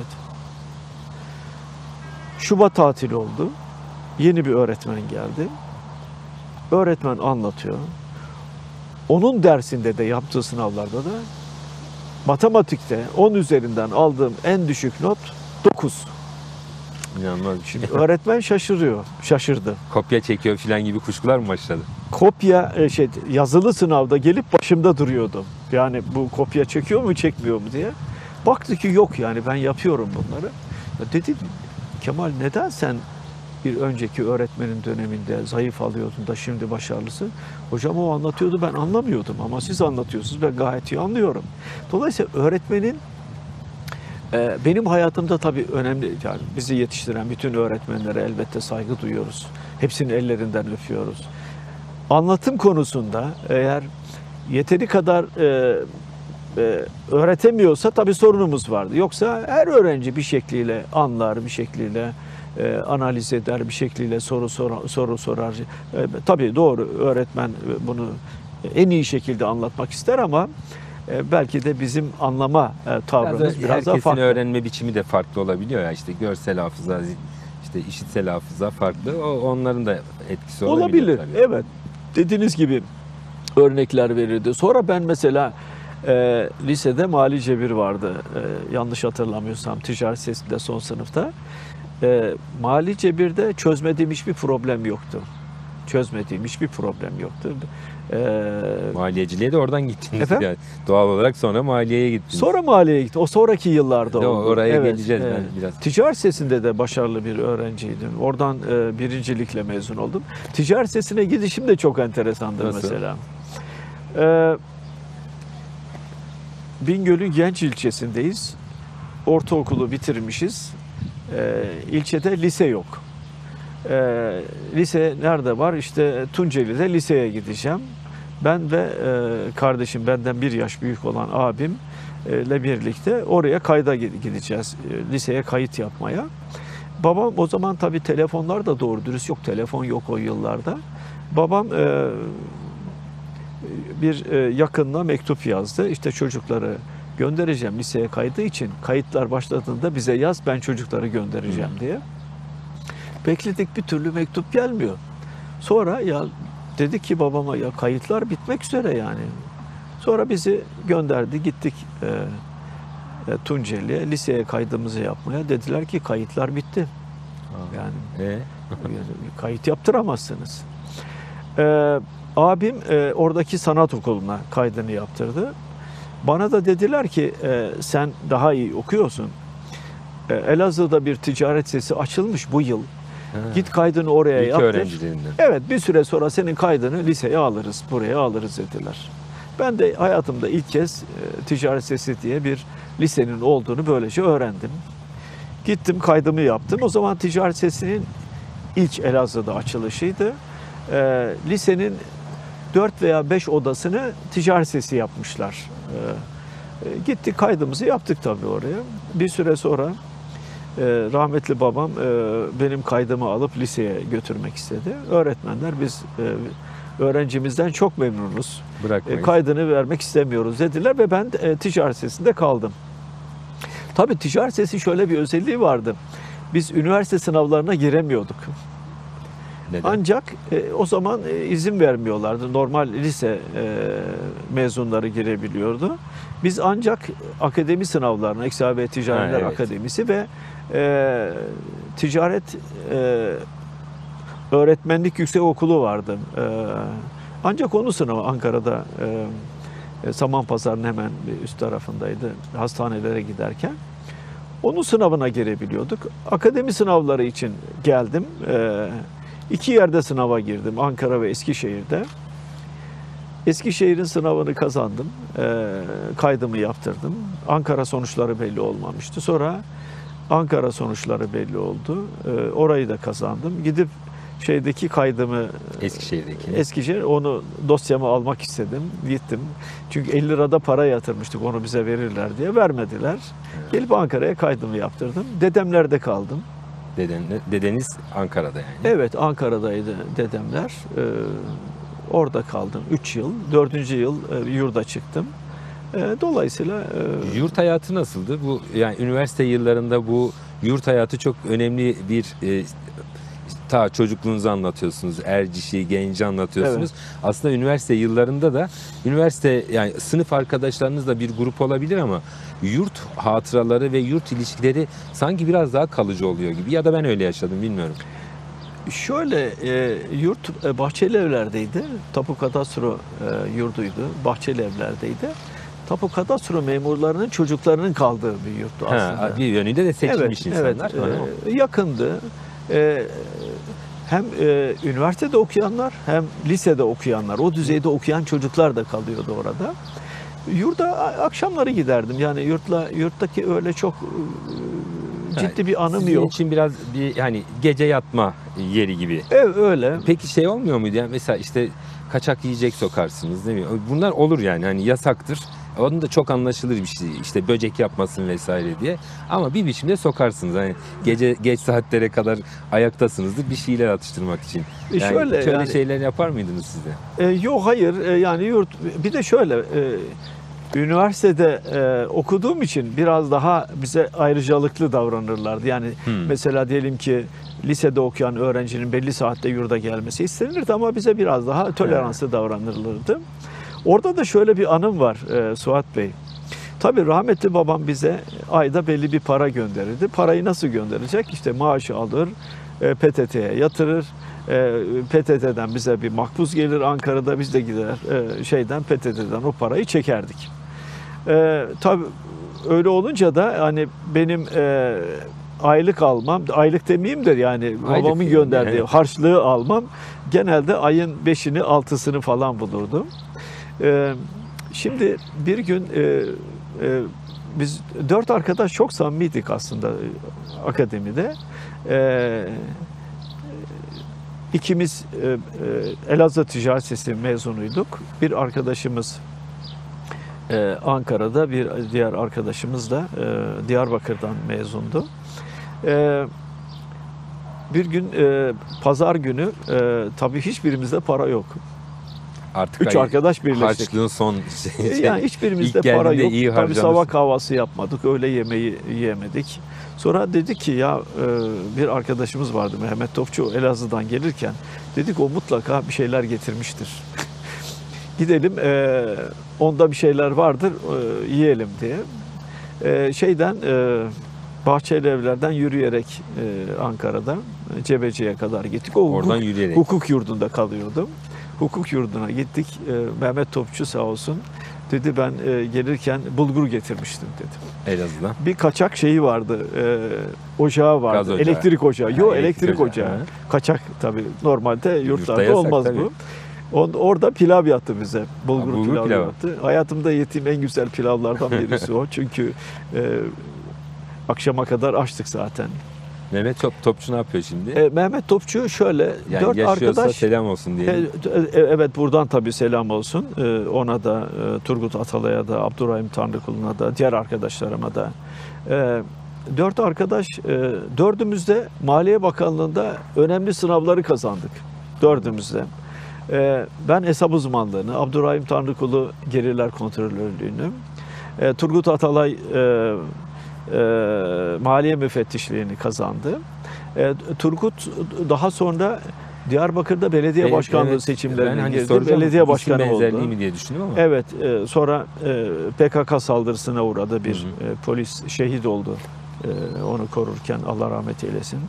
Şubat tatili oldu. Yeni bir öğretmen geldi. Öğretmen anlatıyor. Onun dersinde de yaptığı sınavlarda da matematikte 10 üzerinden aldığım en düşük not 9. İnanılmaz bir şey. Öğretmen şaşırdı. Kopya çekiyor falan gibi kuşkular mı başladı? Kopya yazılı sınavda gelip başımda duruyordu. Yani bu kopya çekiyor mu çekmiyor mu diye. Baktı ki yok yani ben yapıyorum bunları. Ya dedi Kemal neden sen bir önceki öğretmenin döneminde zayıf alıyordun da şimdi başarılısın? Hocam o anlatıyordu ben anlamıyordum ama siz anlatıyorsunuz ben gayet iyi anlıyorum. Dolayısıyla öğretmenin benim hayatımda tabii önemli, yani bizi yetiştiren bütün öğretmenlere elbette saygı duyuyoruz. Hepsinin ellerinden öpüyoruz. Anlatım konusunda eğer yeteri kadar öğretemiyorsa tabii sorunumuz vardı. Yoksa her öğrenci bir şekliyle anlar, bir şekliyle analiz eder, bir şekliyle soru sorar. Tabii doğru öğretmen bunu en iyi şekilde anlatmak ister ama belki de bizim anlama tavrımız biraz daha herkesin farklı. öğrenme biçimi de farklı olabiliyor ya işte görsel hafıza, işte işitsel hafıza farklı. Onların da etkisi olabilir. Tabii. Evet. Dediğiniz gibi örnekler verirdi. Sonra ben mesela lisede mali cebir vardı. Yanlış hatırlamıyorsam ticaret sesinde son sınıfta. Mali cebirde çözmediğim hiçbir problem yoktu. Maliyeciliğe de oradan gittiniz. Efendim? Yani doğal olarak sonra maliyeye gittiniz. Sonra maliyeye gitti. O sonraki yıllarda oldu. Oraya geleceğiz ben biraz. Ticaret sesinde de başarılı bir öğrenciydim. Oradan birincilikle mezun oldum. Ticaret sesine gidişim de çok enteresandır. Nasıl? Mesela. Bingöl'ün Genç ilçesindeyiz. Ortaokulu bitirmişiz. İlçede lise yok. Lise nerede var? İşte Tunceli'de liseye gideceğim. Ben ve kardeşim benden 1 yaş büyük olan abim ile birlikte oraya kayda gideceğiz. Liseye kayıt yapmaya. Babam o zaman tabii telefonlar da doğru dürüst yok. Telefon yok o yıllarda. Babam bir yakınına mektup yazdı. İşte çocukları göndereceğim liseye kaydı için. Kayıtlar başladığında bize yaz ben çocukları göndereceğim diye. Bekledik bir türlü mektup gelmiyor. Sonra ya dedik ki babama ya kayıtlar bitmek üzere yani. Sonra bizi gönderdi gittik Tunceli'ye liseye kaydımızı yapmaya. Dediler ki kayıtlar bitti. Yani kayıt yaptıramazsınız. Abim oradaki sanat okuluna kaydını yaptırdı. Bana da dediler ki sen daha iyi okuyorsun. Elazığ'da bir ticaret sesi açılmış bu yıl. Git kaydını oraya İlk yaptır. öğrencilerinden. Evet bir süre sonra senin kaydını liseye alırız, buraya alırız dediler. Ben de hayatımda ilk kez ticaret sesi diye bir lisenin olduğunu böylece öğrendim. Gittim kaydımı yaptım. O zaman ticaret sesinin ilk Elazığ'da açılışıydı. Lisenin 4 veya 5 odasını ticaret sesi yapmışlar. Gittik kaydımızı yaptık tabii oraya. Bir süre sonra rahmetli babam benim kaydımı alıp liseye götürmek istedi. Öğretmenler biz öğrencimizden çok memnunuz. Kaydını vermek istemiyoruz dediler ve ben ticaret sesinde kaldım. Tabii ticaret sesi şöyle bir özelliği vardı. Biz üniversite sınavlarına giremiyorduk. Neden? Ancak o zaman izin vermiyorlardı. Normal lise mezunları girebiliyordu. Biz ancak akademi sınavlarına, İKSA Ticaretler evet. Akademisi ve Ticaret Öğretmenlik Yüksekokulu vardı. Ancak onun sınavı Ankara'da Samanpazarı'nın hemen üst tarafındaydı. Hastanelere giderken. Onun sınavına girebiliyorduk. Akademi sınavları için geldim. 2 yerde sınava girdim. Ankara ve Eskişehir'de. Eskişehir'in sınavını kazandım. Kaydımı yaptırdım. Ankara sonuçları belli olmamıştı. Sonra Ankara sonuçları belli oldu. Orayı da kazandım. Gidip şeydeki kaydımı Eskişehir onu dosyamı almak istedim. Gittim. Çünkü 50 lirada para yatırmıştık onu bize verirler diye. Vermediler. Evet. Gelip Ankara'ya kaydımı yaptırdım. Dedemlerde kaldım. Dedeniz Ankara'da yani. Evet, Ankara'daydı dedemler. Orada kaldım 3 yıl. 4. yıl yurda çıktım. Dolayısıyla yurt hayatı nasıldı? Bu yani üniversite yıllarında bu yurt hayatı çok önemli bir ta çocukluğunuzu anlatıyorsunuz. Erciş'i, genci anlatıyorsunuz. Evet. Aslında üniversite yıllarında da üniversite yani sınıf arkadaşlarınızla bir grup olabilir ama yurt hatıraları ve yurt ilişkileri sanki biraz daha kalıcı oluyor gibi. Ya da ben öyle yaşadım bilmiyorum. şöyle yurt Bahçeli Evler'deydi. Tapu Kadastro yurduydu. Bahçeli Evler'deydi. Tapu Kadastro memurlarının çocuklarının kaldığı bir yurttu aslında. Bir yönüyle de seçilmiş evet, insanlar. Evet, yakındı. Hem üniversitede okuyanlar hem lisede okuyanlar, o düzeyde okuyan çocuklar da kalıyordu orada. Yurda akşamları giderdim. Yani yurttaki öyle çok ciddi bir anım Sizin yok. için biraz bir yani gece yatma yeri gibi. Evet, öyle. Peki şey olmuyor muydu? Yani mesela işte kaçak yiyecek sokarsınız değil mi? Bunlar olur yani hani yasaktır. Onun da çok anlaşılır bir şey. İşte böcek yapmasın vesaire diye. Ama bir biçimde sokarsınız. Hani gece geç saatlere kadar ayaktasınızdır bir şeyler atıştırmak için. Yani şöyle şeyler yapar mıydınız siz de? Yok, hayır. Yani yurt bir de şöyle üniversitede okuduğum için biraz daha bize ayrıcalıklı davranırlardı. Yani mesela diyelim ki lisede okuyan öğrencinin belli saatte yurda gelmesi istenirdi ama bize biraz daha toleranslı davranılırdı. Orada da şöyle bir anım var Suat Bey. Tabii rahmetli babam bize ayda belli bir para gönderirdi. Parayı nasıl gönderecek? İşte maaşı alır, PTT'ye yatırır. PTT'den bize bir makbuz gelir Ankara'da, biz de gider PTT'den o parayı çekerdik. Tabii öyle olunca da hani benim aylık almam, aylık demeyeyim de yani babamın gönderdiği harçlığı almam genelde ayın 5'ini 6'sını falan bulurdum. Şimdi bir gün biz 4 arkadaş çok samimiydik aslında akademide. İkimiz Elazığ Ticaret Lisesi mezunuyduk. Bir arkadaşımız Ankara'da, bir diğer arkadaşımız da Diyarbakır'dan mezundu. Bir gün pazar günü tabii hiçbirimizde para yok. Artık 3 arkadaş birleştik. Harçlığın son yani hiçbirimizde para yok. Tabii sabah kahvaltısı yapmadık, öğle yemeği yiyemedik. Sonra dedik ki ya bir arkadaşımız vardı Mehmet Topçu, Elazığ'dan gelirken dedik o mutlaka bir şeyler getirmiştir. Gidelim onda bir şeyler vardır yiyelim diye. Bahçeli Evler'den yürüyerek Ankara'da Cebeci'ye kadar gittik. Oradan yürüyerek. Hukuk yurdunda kalıyordum. Hukuk yurduna gittik. Mehmet Topçu sağ olsun dedi ben gelirken bulgur getirmiştim dedi. Elazığ'dan. Bir kaçak şeyi vardı. Ocağı vardı. Gaz ocağı. Elektrik ocağı. Yok, elektrik ocağı. Ha. Kaçak tabii normalde yurtlarda yasak, olmaz tabii. bu. Orada pilav yattı bize. Bulgur pilavı pilav. yattı. Hayatımda yediğim en güzel pilavlardan birisi o. Çünkü akşama kadar açtık zaten. Mehmet Topçu ne yapıyor şimdi? Mehmet Topçu şöyle yani 4 arkadaş. selam olsun diyelim. Evet, buradan tabii selam olsun. Ona da Turgut Atalay'a da Abdurrahim Tanrıkulu'na da diğer arkadaşlarıma da. 4 arkadaş, 4'ümüz de Maliye Bakanlığı'nda önemli sınavları kazandık. 4'ümüz de. Ben hesap uzmanlığını, Abdurrahim Tanrıkulu gelirler kontrolörlüğünü, Turgut Atalay maliye müfettişliğini kazandı. Turgut daha sonra Diyarbakır'da belediye başkanlığı seçimlerine girdi. Belediye başkanı oldu. Benzerliği mi diye düşündüm ama. Evet, sonra PKK saldırısına uğradı bir polis şehit oldu. Onu korurken Allah rahmet eylesin.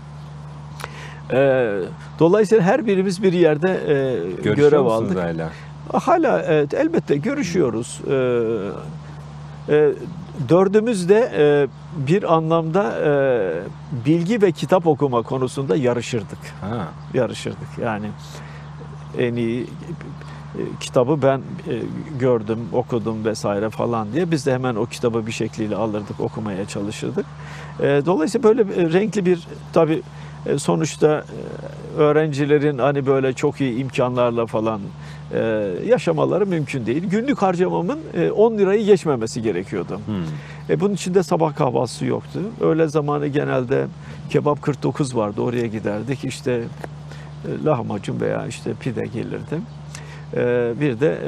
Dolayısıyla her birimiz bir yerde görev aldık. Hala? Hala evet, elbette görüşüyoruz. Dördümüz de bir anlamda bilgi ve kitap okuma konusunda yarışırdık. Ha. Yarışırdık. Yani en iyi kitabı ben gördüm, okudum vesaire falan diye. Biz de hemen o kitabı bir şekliyle alırdık, okumaya çalışırdık. Dolayısıyla böyle renkli bir, tabii sonuçta öğrencilerin hani böyle çok iyi imkanlarla falan yaşamaları mümkün değil. Günlük harcamamın 10 lirayı geçmemesi gerekiyordu. Bunun için de sabah kahvaltısı yoktu. Öğle zamanı genelde kebap 49 vardı, oraya giderdik. İşte lahmacun veya işte pide gelirdi. Bir de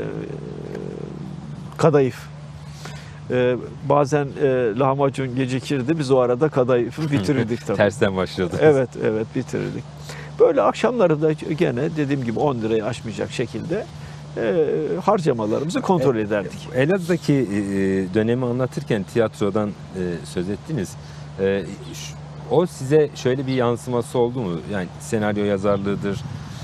kadayıf. Bazen lahmacun gecikirdi. Biz o arada kadayıfı bitirirdik tabii. Tersten başladı. Evet, bitirirdik. Böyle akşamları da gene dediğim gibi 10 lirayı aşmayacak şekilde harcamalarımızı kontrol ederdik. Elazığ'daki dönemi anlatırken tiyatrodan söz ettiniz. O size şöyle bir yansıması oldu mu? Yani senaryo yazarlığıdır,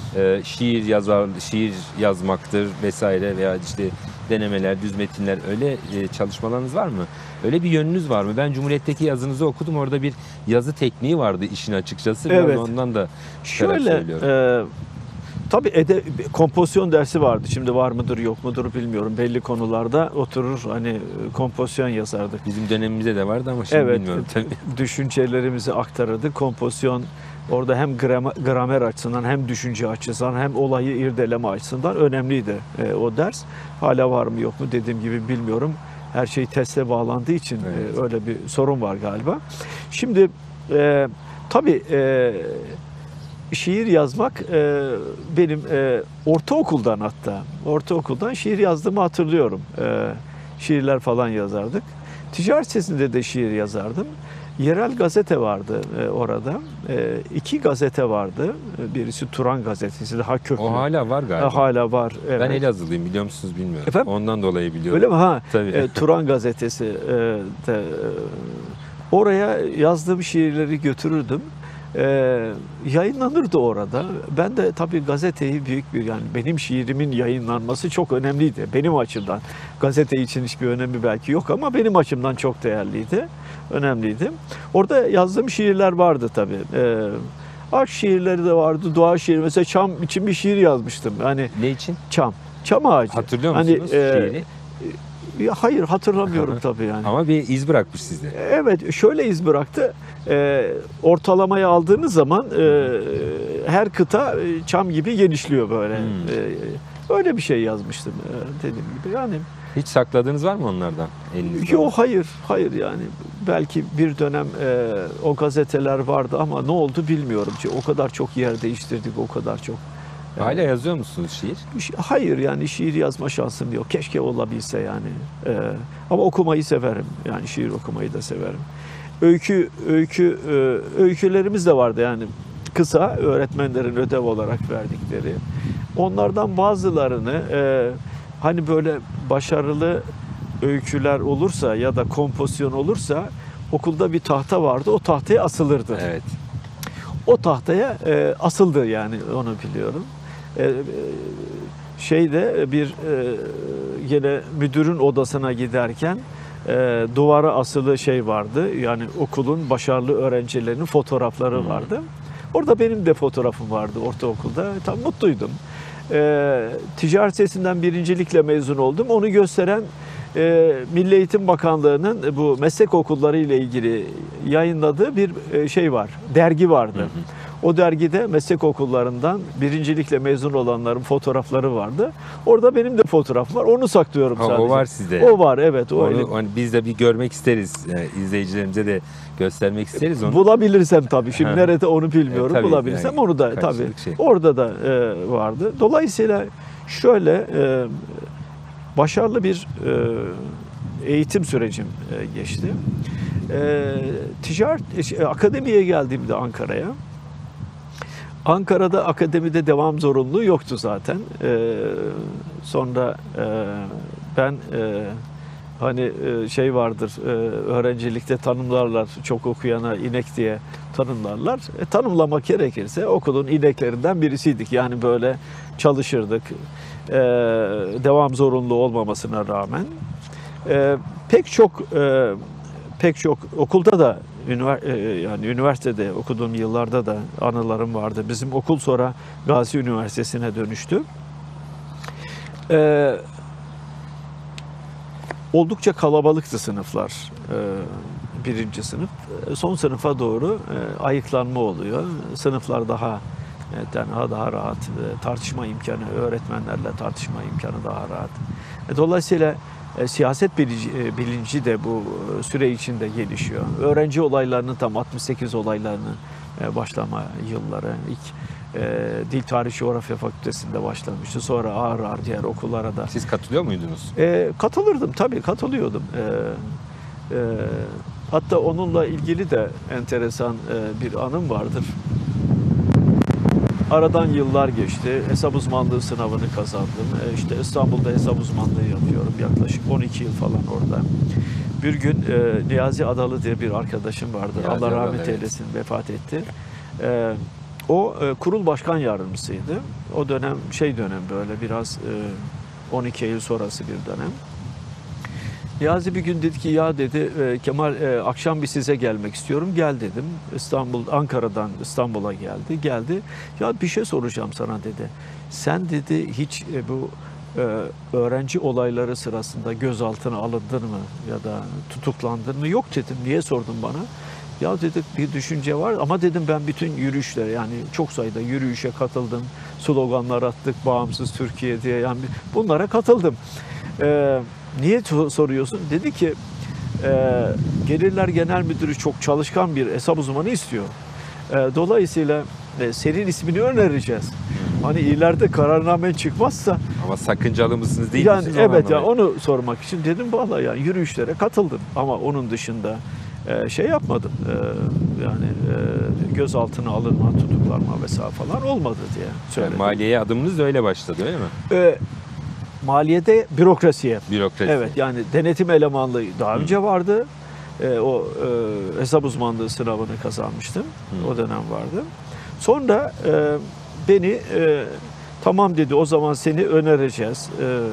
şiir yazmaktır vesaire veya işte denemeler, düz metinler, öyle çalışmalarınız var mı? Öyle bir yönünüz var mı? Ben Cumhuriyet'teki yazınızı okudum. Orada bir yazı tekniği vardı işin açıkçası. Biraz Evet. ondan da Şöyle, tabii kompozisyon dersi vardı. Şimdi var mıdır yok mudur bilmiyorum. Belli konularda oturur hani kompozisyon yazardık. Bizim dönemimizde de vardı ama şimdi bilmiyorum tabii. Düşüncelerimizi aktarırdık. Kompozisyon orada hem gramer açısından hem düşünce açısından hem olayı irdeleme açısından önemliydi o ders. Hala var mı yok mu dediğim gibi bilmiyorum. Her şey teste bağlandığı için öyle bir sorun var galiba. Şimdi tabii şiir yazmak benim ortaokuldan şiir yazdığımı hatırlıyorum. Şiirler falan yazardık. Ticaret Sesi'nde de şiir yazardım. Yerel gazete vardı orada. 2 gazete vardı. Birisi Turan gazetesi, daha köklü. O hala var galiba. Hala var. Evet. Ben Elazığlıyım, biliyor musunuz bilmiyorum. Efendim? Ondan dolayı biliyorum. Öyle mi? Ha. Tabii. Turan gazetesi de oraya yazdığım şiirleri götürürdüm. Yayınlanırdı orada. Ben de tabii gazeteyi büyük bir, yani benim şiirimin yayınlanması çok önemliydi benim açımdan. Gazete için hiçbir önemi belki yok ama benim açımdan çok değerliydi. Önemliydi. Orada yazdığım şiirler vardı tabii. Aşk şiirleri de vardı, doğa şiiri. Mesela çam için bir şiir yazmıştım. Hani Ne için? Çam ağacı. Hatırlıyor musunuz şiiri? Hayır, hatırlamıyorum tabii yani. Ama bir iz bırakmış sizde. Evet, şöyle iz bıraktı. Ortalamayı aldığınız zaman her kıta çam gibi genişliyor böyle. Öyle bir şey yazmıştım dediğim gibi. Yani Hiç sakladığınız var mı onlardan elinizde? yok, hayır yani. Belki bir dönem o gazeteler vardı ama ne oldu bilmiyorum. O kadar çok yer değiştirdik, o kadar çok. Hala yazıyor musunuz şiir? Hayır, yani şiir yazma şansım yok. Keşke olabilse yani. Ama okumayı severim. Yani şiir okumayı da severim. Öykülerimiz de vardı yani. Kısa, öğretmenlerin ödev olarak verdikleri. Onlardan bazılarını hani böyle başarılı öyküler olursa ya da kompozisyon olursa okulda bir tahta vardı. O tahtaya asılırdı. Evet. O tahtaya asıldı yani, onu biliyorum. Yine müdürün odasına giderken duvara asılı şey vardı. Yani okulun başarılı öğrencilerinin fotoğrafları vardı. Orada benim de fotoğrafım vardı ortaokulda. Tam mutluydum. Ticaret Sesi'nden birincilikle mezun oldum. Onu gösteren Milli Eğitim Bakanlığı'nın bu meslek okulları ile ilgili yayınladığı bir şey var. Dergi vardı. O dergide meslek okullarından birincilikle mezun olanların fotoğrafları vardı. Orada benim de fotoğrafım var. Onu saklıyorum sadece. O var sizde. O var, evet. Hani biz de bir görmek isteriz. Yani izleyicilerimize de göstermek isteriz onu. Bulabilirsem tabii. Şimdi nerede onu bilmiyorum. Tabii, bulabilirsem yani onu da tabii. şey. Orada da vardı. Dolayısıyla şöyle başarılı bir eğitim sürecim geçti. Akademiye geldiğimde Ankara'da akademide devam zorunluluğu yoktu zaten. Sonra ben hani şey vardır, öğrencilikte tanımlarlar, çok okuyana inek diye tanımlarlar. Tanımlamak gerekirse okulun ineklerinden birisiydik. Yani böyle çalışırdık. Devam zorunluluğu olmamasına rağmen. pek çok okulda da yani üniversitede okuduğum yıllarda da anılarım vardı. Bizim okul sonra Gazi Üniversitesi'ne dönüştü. Oldukça kalabalıktı sınıflar. Birinci sınıf. Son sınıfa doğru ayıklanma oluyor. Sınıflar daha tenha, daha rahat. Tartışma imkanı, öğretmenlerle tartışma imkanı daha rahat. Dolayısıyla siyaset bilinci de bu süre içinde gelişiyor. Öğrenci olaylarının tam 68 olaylarını başlama yılları. İlk Dil Tarih Coğrafya Fakültesi'nde başlamıştı. Sonra ağır ağır diğer okullara da. Siz katılıyor muydunuz? Katılırdım tabii, katılıyordum. Hatta onunla ilgili de enteresan bir anım vardır. Aradan yıllar geçti. Hesap uzmanlığı sınavını kazandım. İşte İstanbul'da hesap uzmanlığı yapıyorum. Yaklaşık 12 yıl falan orada. Bir gün Niyazi Adalı diye bir arkadaşım vardı. Niyazi Allah rahmet Adalı, eylesin, vefat etti. O kurul başkan yardımcısıydı. O dönem böyle biraz 12 Eylül sonrası bir dönem. Niyazi bir gün dedi ki ya dedi Kemal akşam bir size gelmek istiyorum. Gel dedim. Ankara'dan İstanbul'a geldi. Ya bir şey soracağım sana dedi. Sen dedi hiç bu öğrenci olayları sırasında gözaltına alındın mı ya da tutuklandın mı? Yok dedim. Niye sordun bana? Ya dedi bir düşünce var ama dedim ben bütün yürüyüşlere yani çok sayıda yürüyüşe katıldım. Sloganlar attık bağımsız Türkiye diye yani bunlara katıldım. Niye soruyorsun? Dedi ki Gelirler Genel Müdürü çok çalışkan bir hesap uzmanı istiyor. Dolayısıyla senin ismini önereceğiz. Hani ileride kararnamen çıkmazsa Ama sakıncalı mısınız değil yani misiniz? evet ya onu sormak için dedim vallahi yani yürüyüşlere katıldım ama onun dışında şey yapmadım. Yani gözaltına alınma, tutuklanma vesaire falan olmadı diye söyledim. Yani maliyeye adımınız da öyle başladı öyle mi? Maliyede bürokrasiye. Bürokrasi. Evet yani denetim elemanlığı daha önce vardı. Hesap uzmanlığı sınavını kazanmıştım. O dönem vardı. Sonra beni tamam dedi o zaman seni önereceğiz.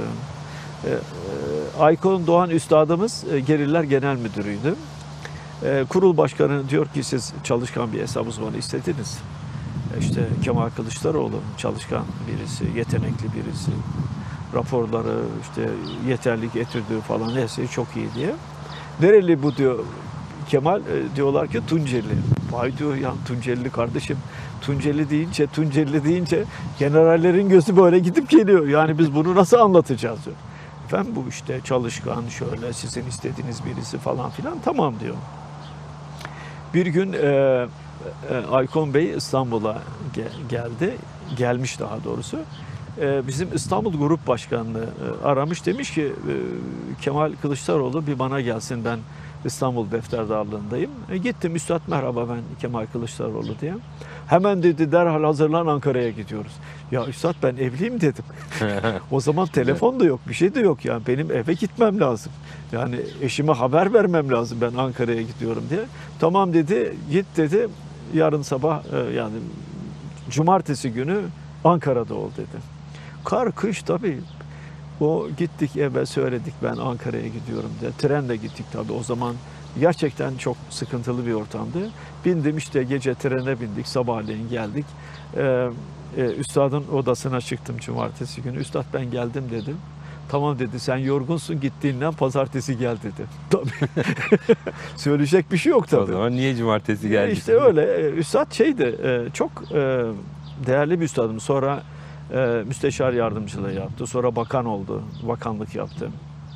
Aykon Doğan Üstadımız Gelirler Genel Müdürü'ydü. Kurul başkanı diyor ki siz çalışkan bir hesap uzmanı istediniz. İşte Kemal Kılıçdaroğlu çalışkan birisi, yetenekli birisi. Raporları, işte yeterlik etüdü falan her şey çok iyi diye. Nereli bu diyor Kemal? Diyorlar ki Tunceli. Vay diyor ya Tunceli kardeşim. Tunceli deyince generallerin gözü böyle gidip geliyor. Yani biz bunu nasıl anlatacağız diyor. Efendim bu işte çalışkan şöyle sizin istediğiniz birisi falan filan tamam diyor. Bir gün Aykon Bey İstanbul'a gelmiş daha doğrusu. Bizim İstanbul Grup Başkanlığı aramış demiş ki Kemal Kılıçdaroğlu bir bana gelsin ben İstanbul Defterdarlığındayım. Gittim Üstad merhaba ben Kemal Kılıçdaroğlu diye. Hemen dedi derhal hazırlan Ankara'ya gidiyoruz. Ya Üstad ben evliyim dedim. O zaman telefon da yok bir şey de yok yani benim eve gitmem lazım. Yani eşime haber vermem lazım ben Ankara'ya gidiyorum diye. Tamam dedi git dedi yarın sabah yani cumartesi günü Ankara'da ol dedi. Kar, kış tabii. O gittik eve söyledik ben Ankara'ya gidiyorum diye. Trenle gittik tabii. O zaman gerçekten çok sıkıntılı bir ortamdı. Bindim işte gece trene bindik. Sabahleyin geldik. Üstadın odasına çıktım cumartesi günü. Üstad ben geldim dedim. Tamam dedi sen yorgunsun gittiğinden pazartesi gel dedi. Tabii. Söyleyecek bir şey yok tabii. O zaman niye cumartesi geldi? İşte öyle. Üstad şeydi çok değerli bir üstadım. Sonra müsteşar yardımcılığı yaptı. Sonra bakan oldu. Bakanlık yaptı.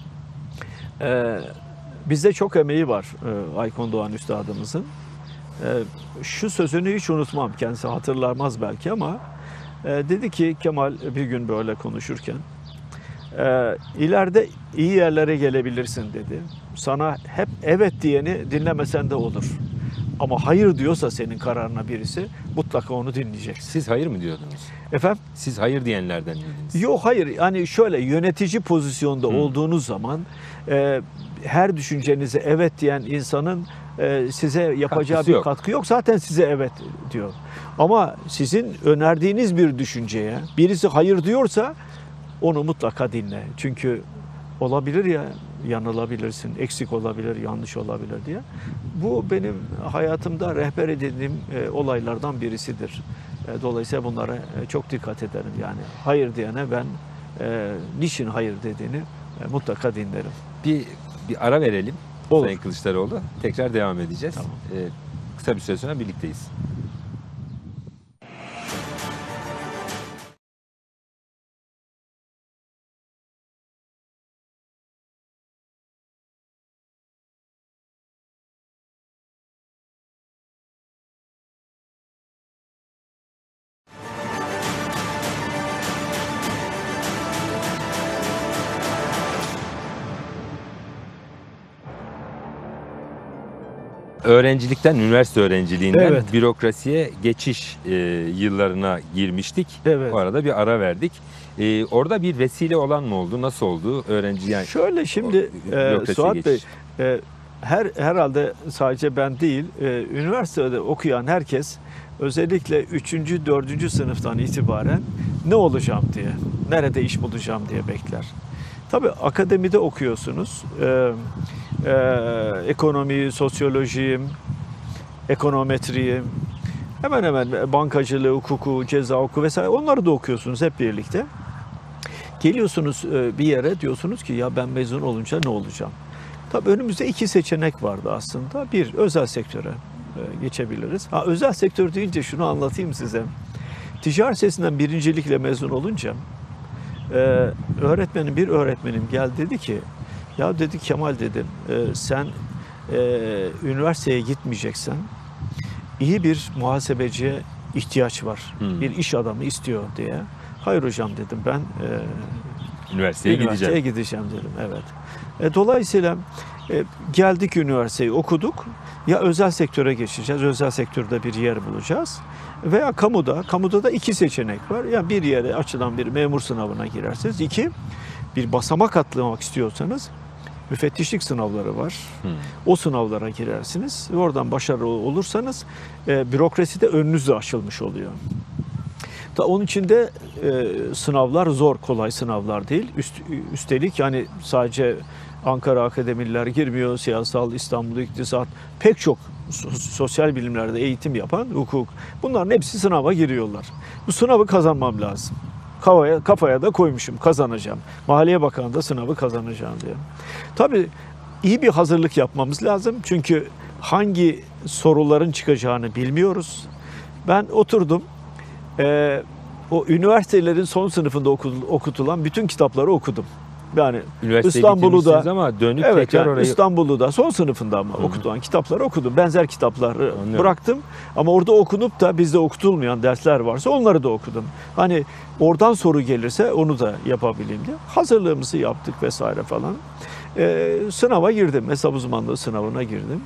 Bizde çok emeği var Aykon Doğan Üstadımızın. Şu sözünü hiç unutmam. Kendisi hatırlamaz belki ama dedi ki Kemal bir gün böyle konuşurken ileride iyi yerlere gelebilirsin dedi. Sana hep evet diyeni dinlemesen de olur. Ama hayır diyorsa senin kararına birisi mutlaka onu dinleyeceksin. Siz hayır mı diyordunuz? Efendim? Siz hayır diyenlerden miydiniz? Yok hayır. Yani şöyle yönetici pozisyonda olduğunuz zaman her düşüncenize evet diyen insanın size yapacağı Katkısı bir yok. katkı yok. Zaten size evet diyor. Ama sizin önerdiğiniz bir düşünceye birisi hayır diyorsa onu mutlaka dinle. Çünkü olabilir ya yanılabilirsin, eksik olabilir, yanlış olabilir diye. Bu benim hayatımda rehber edindiğim olaylardan birisidir. Dolayısıyla bunlara çok dikkat ederim. Yani hayır diyene ben niçin hayır dediğini mutlaka dinlerim. Bir ara verelim Olur. Sayın Kılıçdaroğlu. Tekrar devam edeceğiz. Tamam. Kısa bir süre sonra birlikteyiz. Öğrencilikten, üniversite öğrenciliğinden Evet. bürokrasiye geçiş yıllarına girmiştik. Evet. Bu arada bir ara verdik. Orada bir vesile olan mı oldu? Nasıl oldu? Öğrenci yani. Şöyle şimdi Bürokrasiye Suat Bey, geçiş. herhalde sadece ben değil, üniversitede okuyan herkes özellikle 3. 4. sınıftan itibaren ne olacağım diye, nerede iş bulacağım diye bekler. Tabii akademide okuyorsunuz. Ekonomi, sosyoloji, ekonometriyi, hemen hemen bankacılığı, hukuku, ceza hukuku vesaire onları da okuyorsunuz hep birlikte. Geliyorsunuz bir yere, diyorsunuz ki ya ben mezun olunca ne olacağım? Tabii önümüzde iki seçenek vardı aslında. Bir, özel sektöre geçebiliriz. Özel sektör deyince şunu anlatayım size. Ticaret Lisesi'nden birincilikle mezun olunca bir öğretmenim geldi, dedi ki ya dedi Kemal dedi sen üniversiteye gitmeyeceksen iyi bir muhasebeciye ihtiyaç var. Bir iş adamı istiyor diye. Hayır hocam dedim, ben Üniversiteye gideceğim dedim. Evet. Dolayısıyla geldik, üniversiteyi okuduk. Ya özel sektöre geçeceğiz, özel sektörde bir yer bulacağız. Veya kamuda da iki seçenek var. Ya bir yere açılan bir memur sınavına girersiniz. İki, bir basamak atlamak istiyorsanız müfettişlik sınavları var. O sınavlara girersiniz. Oradan başarılı olursanız bürokraside önünüz de açılmış oluyor. Onun için de sınavlar zor, kolay sınavlar değil. Üstelik yani sadece Ankara akademiler girmiyor, siyasal, İstanbul İktisat, pek çok sosyal bilimlerde eğitim yapan, hukuk, bunların hepsi sınava giriyorlar. Bu sınavı kazanmam lazım. Kafaya da koymuşum, kazanacağım. Maliye Bakanı da sınavı kazanacağım diye. Tabii iyi bir hazırlık yapmamız lazım. Çünkü hangi soruların çıkacağını bilmiyoruz. Ben oturdum, o üniversitelerin son sınıfında okutulan bütün kitapları okudum. Yani İstanbul'u da ama dönüp evet, tekrar yani orayı İstanbul'u da son sınıfında ama okutulan kitapları okudum. Benzer kitapları bıraktım. Ama orada okunup da bizde okutulmayan dersler varsa onları da okudum. Hani oradan soru gelirse onu da yapabileyim diye. Hazırlığımızı yaptık vesaire falan. Sınava girdim. Hesap uzmanlığı sınavına girdim.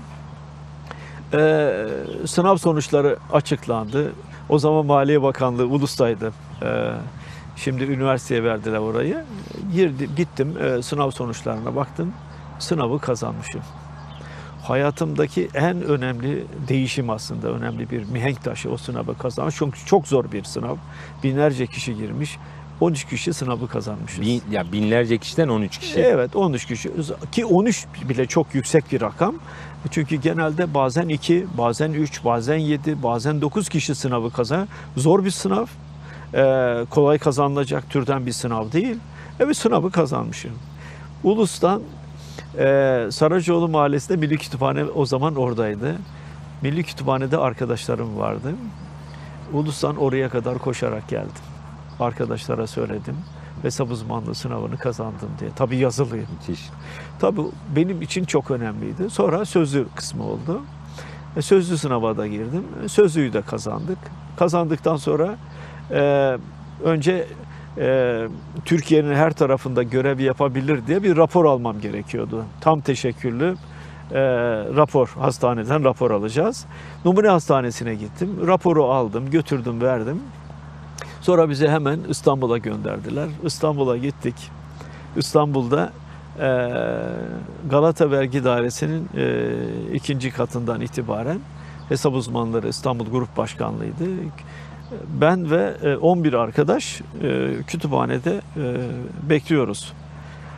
Sınav sonuçları açıklandı. O zaman Maliye Bakanlığı Ulus'taydı. Şimdi üniversiteye verdiler orayı. Gittim, sınav sonuçlarına baktım. Sınavı kazanmışım. Hayatımdaki en önemli değişim aslında. Önemli bir mihenk taşı o sınavı kazanmış. Çünkü çok zor bir sınav. Binlerce kişi girmiş. 13 kişi sınavı kazanmışız. Binlerce kişiden 13 kişi. Evet, 13 kişi. Ki 13 bile çok yüksek bir rakam. Çünkü genelde bazen 2, bazen 3, bazen 7, bazen 9 kişi sınavı kazanır. Zor bir sınav. Kolay kazanılacak türden bir sınav değil. Evet, sınavı kazanmışım. Ulus'tan Saracoğlu Mahallesi'nde Milli Kütüphane o zaman oradaydı. Milli Kütüphane'de arkadaşlarım vardı. Ulus'tan oraya kadar koşarak geldim. Arkadaşlara söyledim. Hesap uzmanlığı sınavını kazandım diye. Tabii yazılı. Müthiş. Tabii benim için çok önemliydi. Sonra sözlü kısmı oldu. Sözlü sınava da girdim. Sözlüyü de kazandık. Kazandıktan sonra önce Türkiye'nin her tarafında görev yapabilir diye bir rapor almam gerekiyordu. Tam teşekküllü rapor, hastaneden rapor alacağız. Numune Hastanesi'ne gittim. Raporu aldım, götürdüm, verdim. Sonra bizi hemen İstanbul'a gönderdiler. İstanbul'a gittik. İstanbul'da Galata Vergi Dairesi'nin 2. katından itibaren hesap uzmanları İstanbul Grup Başkanlığı'ydı. Ben ve 11 arkadaş kütüphanede bekliyoruz.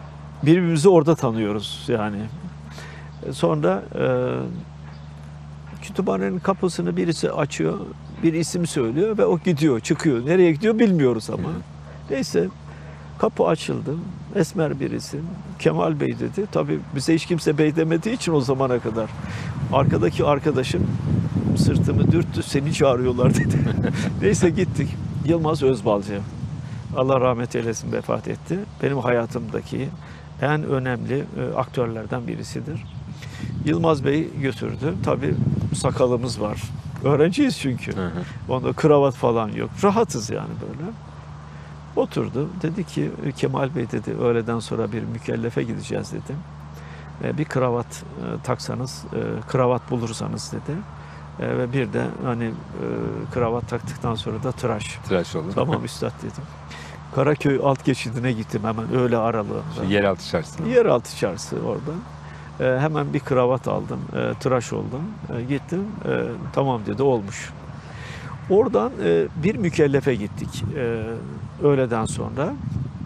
Birbirimizi orada tanıyoruz yani. Sonra kütüphanenin kapısını birisi açıyor, bir isim söylüyor ve o gidiyor, çıkıyor. Nereye gidiyor bilmiyoruz ama. Neyse, kapı açıldı. Esmer bir isim. Kemal Bey dedi. Tabii bize hiç kimse bey demediği için o zamana kadar. Arkadaki arkadaşım sırtımı dürttü, seni çağırıyorlar dedi. Neyse gittik. Yılmaz Özbalcı. Allah rahmet eylesin, vefat etti. Benim hayatımdaki en önemli aktörlerden birisidir. Yılmaz Bey götürdü. Tabii sakalımız var. Öğrenciyiz çünkü. Onda kravat falan yok. Rahatız yani böyle. Oturdu. Dedi ki Kemal Bey dedi, öğleden sonra bir mükellefe gideceğiz dedi. Bir kravat taksanız, kravat bulursanız dedi. Ve bir de hani kravat taktıktan sonra da tıraş. Tıraş olur. Tamam üstad dedim. Karaköy alt geçidine gittim hemen öğle aralığında. Yeraltı çarşısına. Yeraltı çarşısı oradan. Hemen bir kravat aldım, tıraş oldum. Gittim, tamam dedi, olmuş. Oradan bir mükellefe gittik öğleden sonra.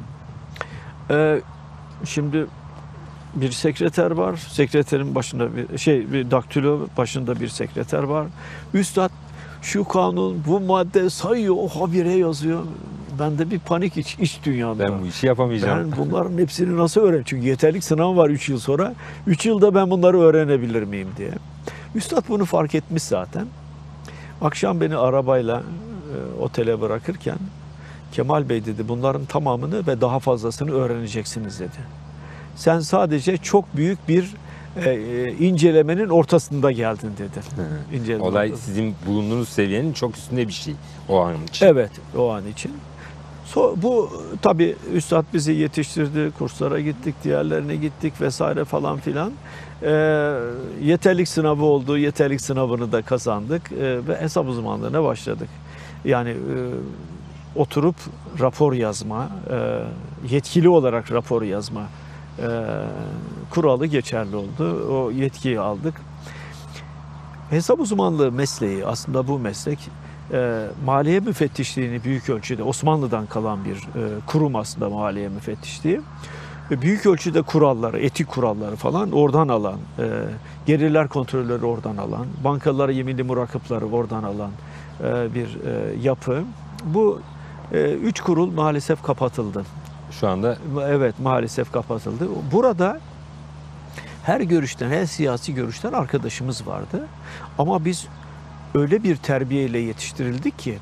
Şimdi bir sekreter var. Sekreterin başında bir daktilo başında bir sekreter var. Üstad şu kanun, bu madde sayıyor, o habire yazıyor. Bende bir panik iç dünyamda. Ben bu işi yapamayacağım. Ben bunların hepsini nasıl öğreneceğim? Çünkü yeterlik sınavı var 3 yıl sonra. 3 yılda ben bunları öğrenebilir miyim diye. Üstad bunu fark etmiş zaten. Akşam beni arabayla otele bırakırken Kemal Bey dedi, bunların tamamını ve daha fazlasını öğreneceksiniz dedi. Sen sadece çok büyük bir incelemenin ortasında geldin dedi. Olay sizin bulunduğunuz seviyenin çok üstünde bir şey o an için. Evet, o an için. Bu tabii üstad bizi yetiştirdi, kurslara gittik, diğerlerine gittik vesaire falan filan. Yeterlik sınavı oldu, yeterlik sınavını da kazandık ve hesap uzmanlığına başladık. Yani oturup rapor yazma, yetkili olarak rapor yazma kuralı geçerli oldu. O yetkiyi aldık. Hesap uzmanlığı mesleği, aslında bu meslek maliye müfettişliğini büyük ölçüde Osmanlı'dan kalan bir kurum aslında maliye müfettişliği. Büyük ölçüde kuralları, etik kuralları falan oradan alan, gelirler kontrolleri oradan alan, bankalara yeminli murakıpları oradan alan bir yapı. Bu 3 kurul maalesef kapatıldı. Şu anda evet, maalesef kapatıldı. Burada her görüşten, her siyasi görüşten arkadaşımız vardı. Ama biz öyle bir terbiyeyle yetiştirildik ki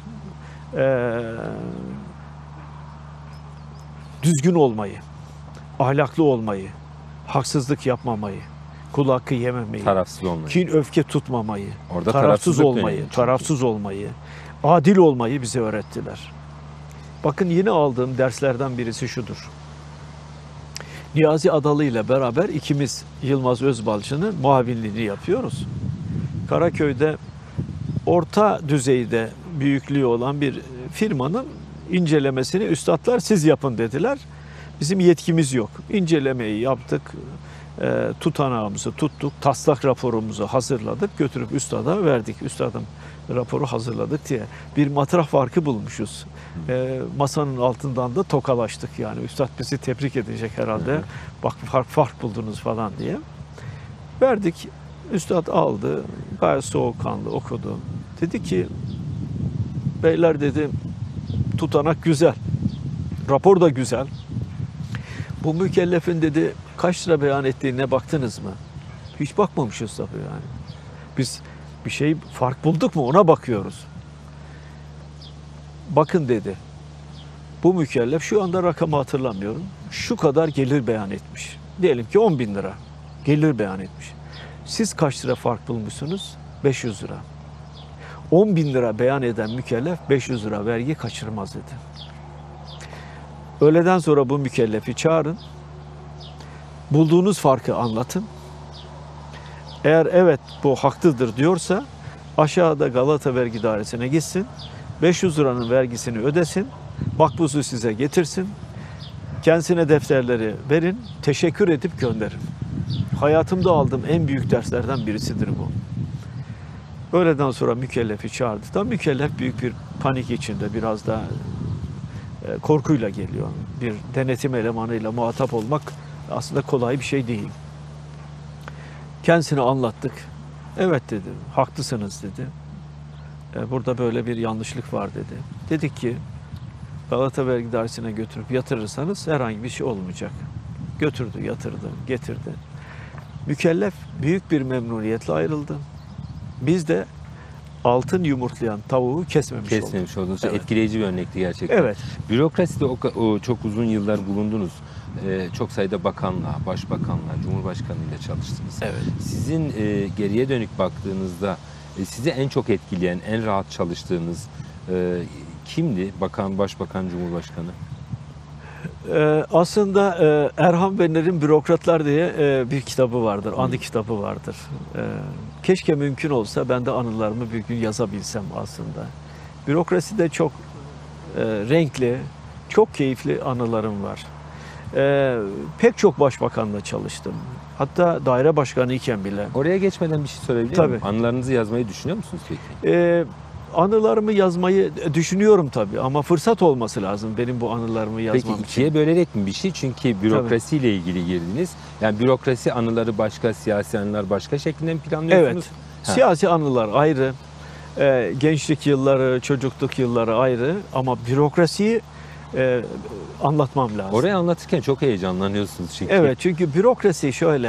düzgün olmayı, ahlaklı olmayı, haksızlık yapmamayı, kul hakkı yememeyi, tarafsız olmayı, kin öfke tutmamayı, orada tarafsız olmayı, dönüyor. tarafsız olmayı, adil olmayı bize öğrettiler. Bakın yine aldığım derslerden birisi şudur. Niyazi Adalı ile beraber ikimiz Yılmaz Özbalcı'nın muavinliğini yapıyoruz. Karaköy'de orta düzeyde büyüklüğü olan bir firmanın incelemesini üstadlar siz yapın dediler. Bizim yetkimiz yok. İncelemeyi yaptık, tutanağımızı tuttuk, taslak raporumuzu hazırladık, götürüp üstada verdik. Üstadım raporu hazırladık diye bir matrah farkı bulmuşuz. Masanın altından da tokalaştık yani. Üstad bizi tebrik edecek herhalde. Bak fark buldunuz falan diye. Verdik. Üstad aldı. Gayet soğukkanlı okudu. Dedi ki beyler dedi tutanak güzel. Rapor da güzel. Bu mükellefin dedi kaç lira beyan ettiğine baktınız mı? Hiç bakmamışız tabii yani. Biz bir şey fark bulduk mu ona bakıyoruz. Bakın dedi. Bu mükellef şu anda rakamı hatırlamıyorum. Şu kadar gelir beyan etmiş. Diyelim ki 10.000 lira gelir beyan etmiş. Siz kaç lira fark bulmuşsunuz? 500 lira. 10.000 lira beyan eden mükellef 500 lira vergi kaçırmaz dedi. Öğleden sonra bu mükellefi çağırın. Bulduğunuz farkı anlatın. Eğer evet bu haklıdır diyorsa aşağıda Galata Vergi Dairesi'ne gitsin. 500 liranın vergisini ödesin. Makbuzu size getirsin. Kendisine defterleri verin. Teşekkür edip gönderin. Hayatımda aldığım en büyük derslerden birisidir bu. Öğleden sonra mükellefi çağırdı. Tam mükellef büyük bir panik içinde, biraz da korkuyla geliyor. Bir denetim elemanıyla muhatap olmak aslında kolay bir şey değil. Kendisine anlattık. Evet dedi, haklısınız dedi. Burada böyle bir yanlışlık var dedi. Dedik ki Galata Vergi Dairesi'ne götürüp yatırırsanız herhangi bir şey olmayacak. Götürdü, yatırdı, getirdi. Mükellef büyük bir memnuniyetle ayrıldı. Biz de altın yumurtlayan tavuğu kesmemiş olduk. Kesmemiş oldunuz. Evet. Etkileyici bir örnekti gerçekten. Evet. Bürokraside o çok uzun yıllar bulundunuz. Çok sayıda bakanla, başbakanla, cumhurbaşkanıyla çalıştınız. Evet. Sizin geriye dönük baktığınızda sizi en çok etkileyen, en rahat çalıştığınız kimdi? Bakan, başbakan, cumhurbaşkanı? Aslında Erhan Bener'in Bürokratlar diye bir kitabı vardır, anı kitabı vardır. Keşke mümkün olsa ben de anılarımı bir gün yazabilsem aslında. Bürokraside çok renkli, çok keyifli anılarım var. Pek çok başbakanla çalıştım. Hatta daire başkanı iken bile. Oraya geçmeden bir şey sorabilir miyim? Anılarınızı yazmayı düşünüyor musunuz peki? Anılarımı yazmayı düşünüyorum tabii ama fırsat olması lazım benim bu anılarımı yazmam Peki için. ikiye bölerek mi bir şey? Çünkü bürokrasiyle ilgili girdiniz. Yani bürokrasi anıları başka, siyasi anılar başka şeklinde mi planlıyorsunuz? Evet. Siyasi anılar ayrı, gençlik yılları, çocukluk yılları ayrı ama bürokrasiyi anlatmam lazım. Orayı anlatırken çok heyecanlanıyorsunuz çünkü. Evet, çünkü bürokrasi şöyle,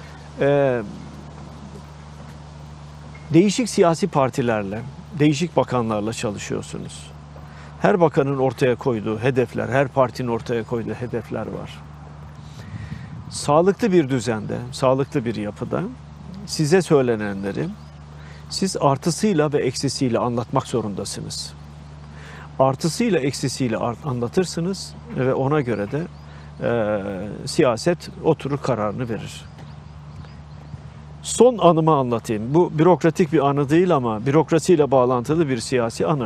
değişik siyasi partilerle, değişik bakanlarla çalışıyorsunuz. Her bakanın ortaya koyduğu hedefler, her partinin ortaya koyduğu hedefler var. Sağlıklı bir düzende, sağlıklı bir yapıda size söylenenleri siz artısıyla ve eksisiyle anlatmak zorundasınız. Artısıyla eksisiyle anlatırsınız ve ona göre de siyaset oturur kararını verir. Son anımı anlatayım. Bu bürokratik bir anı değil ama bürokrasiyle bağlantılı bir siyasi anı.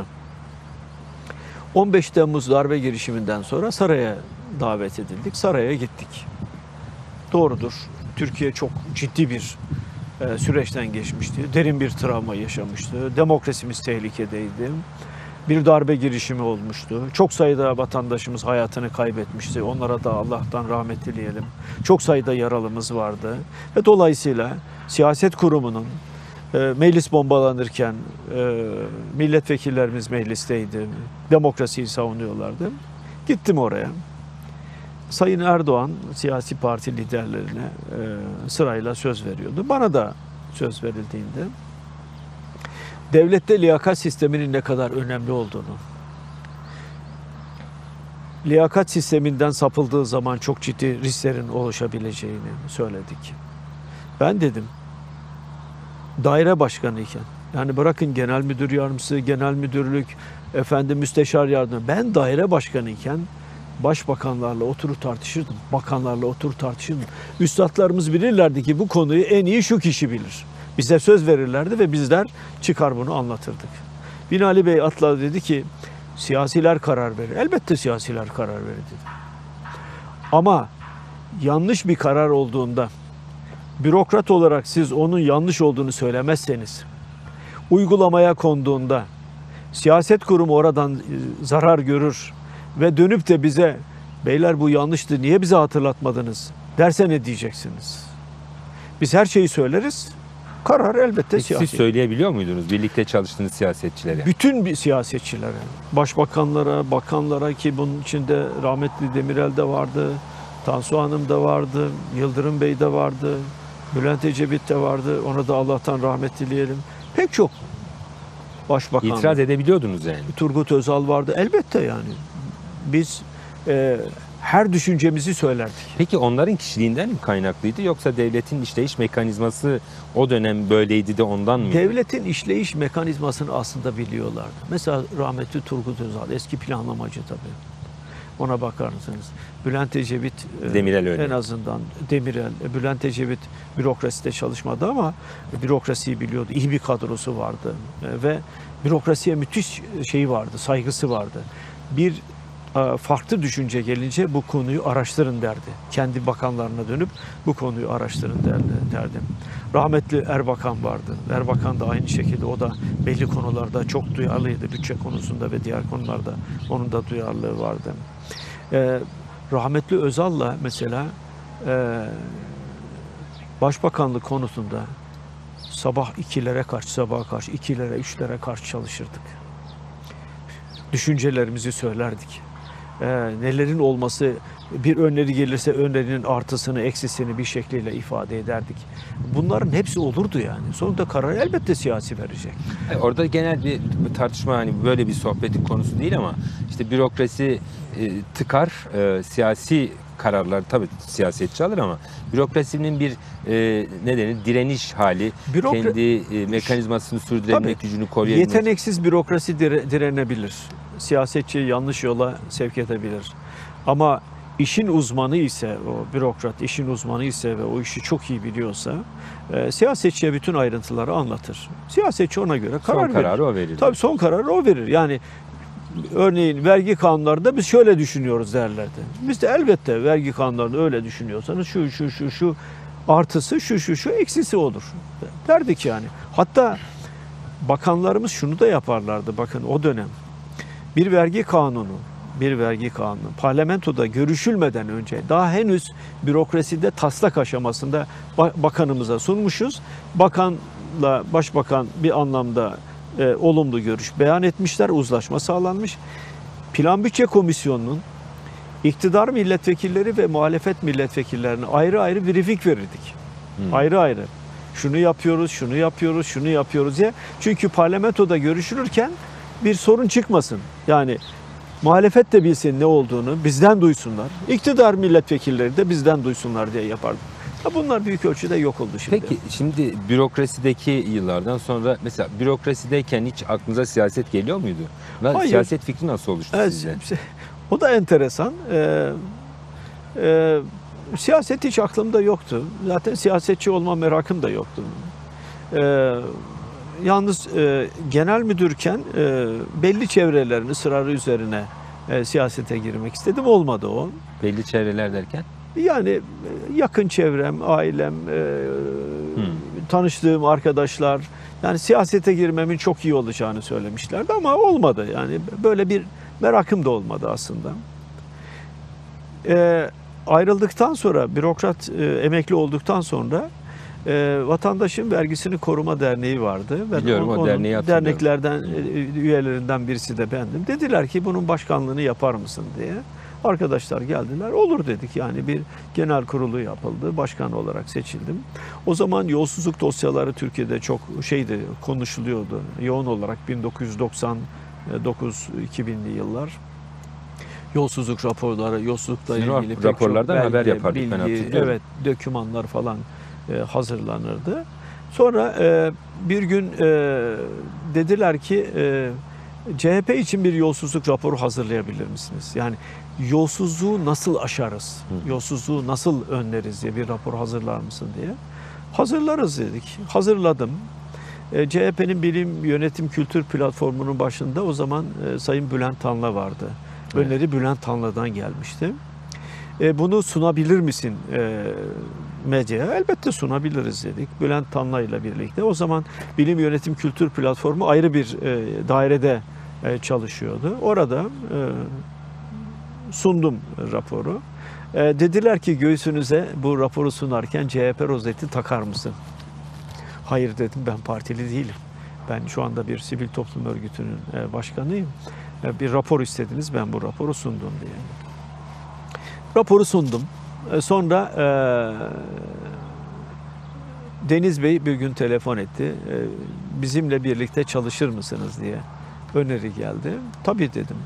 15 Temmuz darbe girişiminden sonra saraya davet edildik. Saraya gittik. Doğrudur. Türkiye çok ciddi bir süreçten geçmişti. Derin bir travma yaşamıştı. Demokrasimiz tehlikedeydi. Bir darbe girişimi olmuştu. Çok sayıda vatandaşımız hayatını kaybetmişti. Onlara da Allah'tan rahmet dileyelim. Çok sayıda yaralımız vardı. Ve dolayısıyla siyaset kurumunun meclis bombalanırken milletvekillerimiz meclisteydi. Demokrasiyi savunuyorlardı. Gittim oraya. Sayın Erdoğan siyasi parti liderlerine sırayla söz veriyordu. Bana da söz verildiğinde devlette liyakat sisteminin ne kadar önemli olduğunu, liyakat sisteminden sapıldığı zaman çok ciddi risklerin oluşabileceğini söyledik. Ben dedim, daire başkanı iken, yani bırakın genel müdür yardımcısı, genel müdürlük, müsteşar yardımcısı, ben daire başkanı iken başbakanlarla oturur tartışırdım, bakanlarla oturur tartışırdım. Üstadlarımız bilirlerdi ki bu konuyu en iyi şu kişi bilir. Bize söz verirlerdi ve bizler çıkar bunu anlatırdık. Binali Bey atladı, dedi ki siyasiler karar verir. Elbette siyasiler karar verir dedi. Ama yanlış bir karar olduğunda bürokrat olarak siz onun yanlış olduğunu söylemezseniz, uygulamaya konduğunda siyaset kurumu oradan zarar görür ve dönüp de bize beyler bu yanlıştı niye bize hatırlatmadınız derse ne diyeceksiniz? Biz her şeyi söyleriz. Karar elbette Peki siyasi. siz söyleyebiliyor muydunuz birlikte çalıştığınız siyasetçilere? Bütün bir siyasetçilere, başbakanlara, bakanlara ki bunun içinde rahmetli Demirel de vardı, Tansu Hanım da vardı, Yıldırım Bey de vardı, Bülent Ecevit de vardı. Ona da Allah'tan rahmet dileyelim. Pek çok başbakan. İtiraz edebiliyordunuz yani. Turgut Özal vardı. Elbette yani. Biz her düşüncemizi söylerdik. Peki onların kişiliğinden mi kaynaklıydı yoksa devletin işleyiş mekanizması o dönem böyleydi de ondan mı? Devletin işleyiş mekanizmasını aslında biliyorlardı. Mesela rahmetli Turgut Özal, eski planlamacı tabii. Ona bakarsınız. Bülent Ecevit Demirel öyle. en azından Demirel, Bülent Ecevit bürokraside çalışmadı ama bürokrasiyi biliyordu. İyi bir kadrosu vardı ve bürokrasiye müthiş şeyi vardı, saygısı vardı. Bir farklı düşünce gelince bu konuyu araştırın derdi. Kendi bakanlarına dönüp bu konuyu araştırın derdi. Rahmetli Erbakan vardı. Erbakan da aynı şekilde, o da belli konularda çok duyarlıydı. Bütçe konusunda ve diğer konularda onun da duyarlılığı vardı. Rahmetli Özal'la mesela Başbakanlık konusunda sabah 2'lere karşı, sabaha karşı 2'lere, 3'lere karşı çalışırdık. Düşüncelerimizi söylerdik. Nelerin olması, bir öneri gelirse önerinin artısını, eksisini bir şekliyle ifade ederdik. Bunların hepsi olurdu yani. Sonunda karar elbette siyasi verecek. Orada genel bir tartışma, hani böyle bir sohbetin konusu değil ama işte bürokrasi tıkar, siyasi kararlar tabii siyasetçi alır ama bürokrasinin bir direniş hali, kendi mekanizmasını sürdürebilmek gücünü koruyabilmek. Yeteneksiz bürokrasi direnebilir. Siyasetçi yanlış yola sevk edebilir. Ama işin uzmanı ise, o bürokrat işin uzmanı ise ve o işi çok iyi biliyorsa siyasetçiye bütün ayrıntıları anlatır. Siyasetçi ona göre karar verir. Son kararı o verir. Tabii son kararı o verir. Yani örneğin vergi kanunlarında biz şöyle düşünüyoruz derlerdi. Biz de elbette vergi kanunlarında öyle düşünüyorsanız şu artısı şu eksisi olur derdik yani. Hatta bakanlarımız şunu da yaparlardı, bakın o dönem. Bir vergi kanunu parlamentoda görüşülmeden önce, daha henüz bürokraside taslak aşamasında bakanımıza sunmuşuz. Bakanla başbakan bir anlamda olumlu görüş beyan etmişler, uzlaşma sağlanmış. Plan Bütçe Komisyonu'nun iktidar milletvekilleri ve muhalefet milletvekillerine ayrı ayrı briefing verirdik. Ayrı ayrı. Şunu yapıyoruz diye. Çünkü parlamentoda görüşülürken bir sorun çıkmasın. Yani muhalefet de bilsin ne olduğunu, bizden duysunlar. İktidar milletvekilleri de bizden duysunlar diye yapardım. Bunlar büyük ölçüde yok oldu şimdi. Peki şimdi bürokrasideki yıllardan sonra mesela bürokrasideyken hiç aklınıza siyaset geliyor muydu? Hayır. Siyaset fikri nasıl oluştu sizde? O da enteresan. Siyaset hiç aklımda yoktu. Zaten siyasetçi olma merakım da yoktu. Yalnız genel müdürken belli çevrelerin ısrarı üzerine siyasete girmek istedim. Olmadı o. Belli çevreler derken? Yani yakın çevrem, ailem, tanıştığım arkadaşlar, yani siyasete girmemin çok iyi olacağını söylemişlerdi ama olmadı. Yani böyle bir merakım da olmadı aslında. Ayrıldıktan sonra, bürokrat emekli olduktan sonra Vatandaşın Vergisini Koruma Derneği vardı. Ben biliyorum, o derneği hatırlıyorum. Derneklerden, üyelerinden birisi de bendim. Dediler ki bunun başkanlığını yapar mısın diye. Arkadaşlar geldiler. Olur dedik. Yani bir genel kurulu yapıldı. Başkan olarak seçildim. O zaman yolsuzluk dosyaları Türkiye'de çok konuşuluyordu. Yoğun olarak 1999-2000'li yıllar. Yolsuzluk raporları, yolsuzlukla ilgili raporlardan haber yapardık, ben hatırlıyorum. Evet, dokümanlar falan hazırlanırdı. Sonra bir gün dediler ki CHP için bir yolsuzluk raporu hazırlayabilir misiniz? Yani yolsuzluğu nasıl aşarız? Yolsuzluğu nasıl önleriz diye bir rapor hazırlar mısın diye. Hazırlarız dedik. Hazırladım. CHP'nin Bilim, Yönetim, Kültür platformunun başında o zaman Sayın Bülent Tanla vardı. Öneri Bülent Tanla'dan gelmişti. Bunu sunabilir misin medyaya? Elbette sunabiliriz dedik. Bülent Tanla ile birlikte. O zaman Bilim, Yönetim, Kültür platformu ayrı bir dairede çalışıyordu. Orada sundum raporu. Dediler ki göğsünüze bu raporu sunarken CHP rozeti takar mısın? Hayır dedim, ben partili değilim. Ben şu anda bir sivil toplum örgütünün başkanıyım. Bir rapor istediniz, ben bu raporu sundum diye. Raporu sundum. Sonra Deniz Bey bir gün telefon etti. Bizimle birlikte çalışır mısınız diye öneri geldi. Tabii dedim.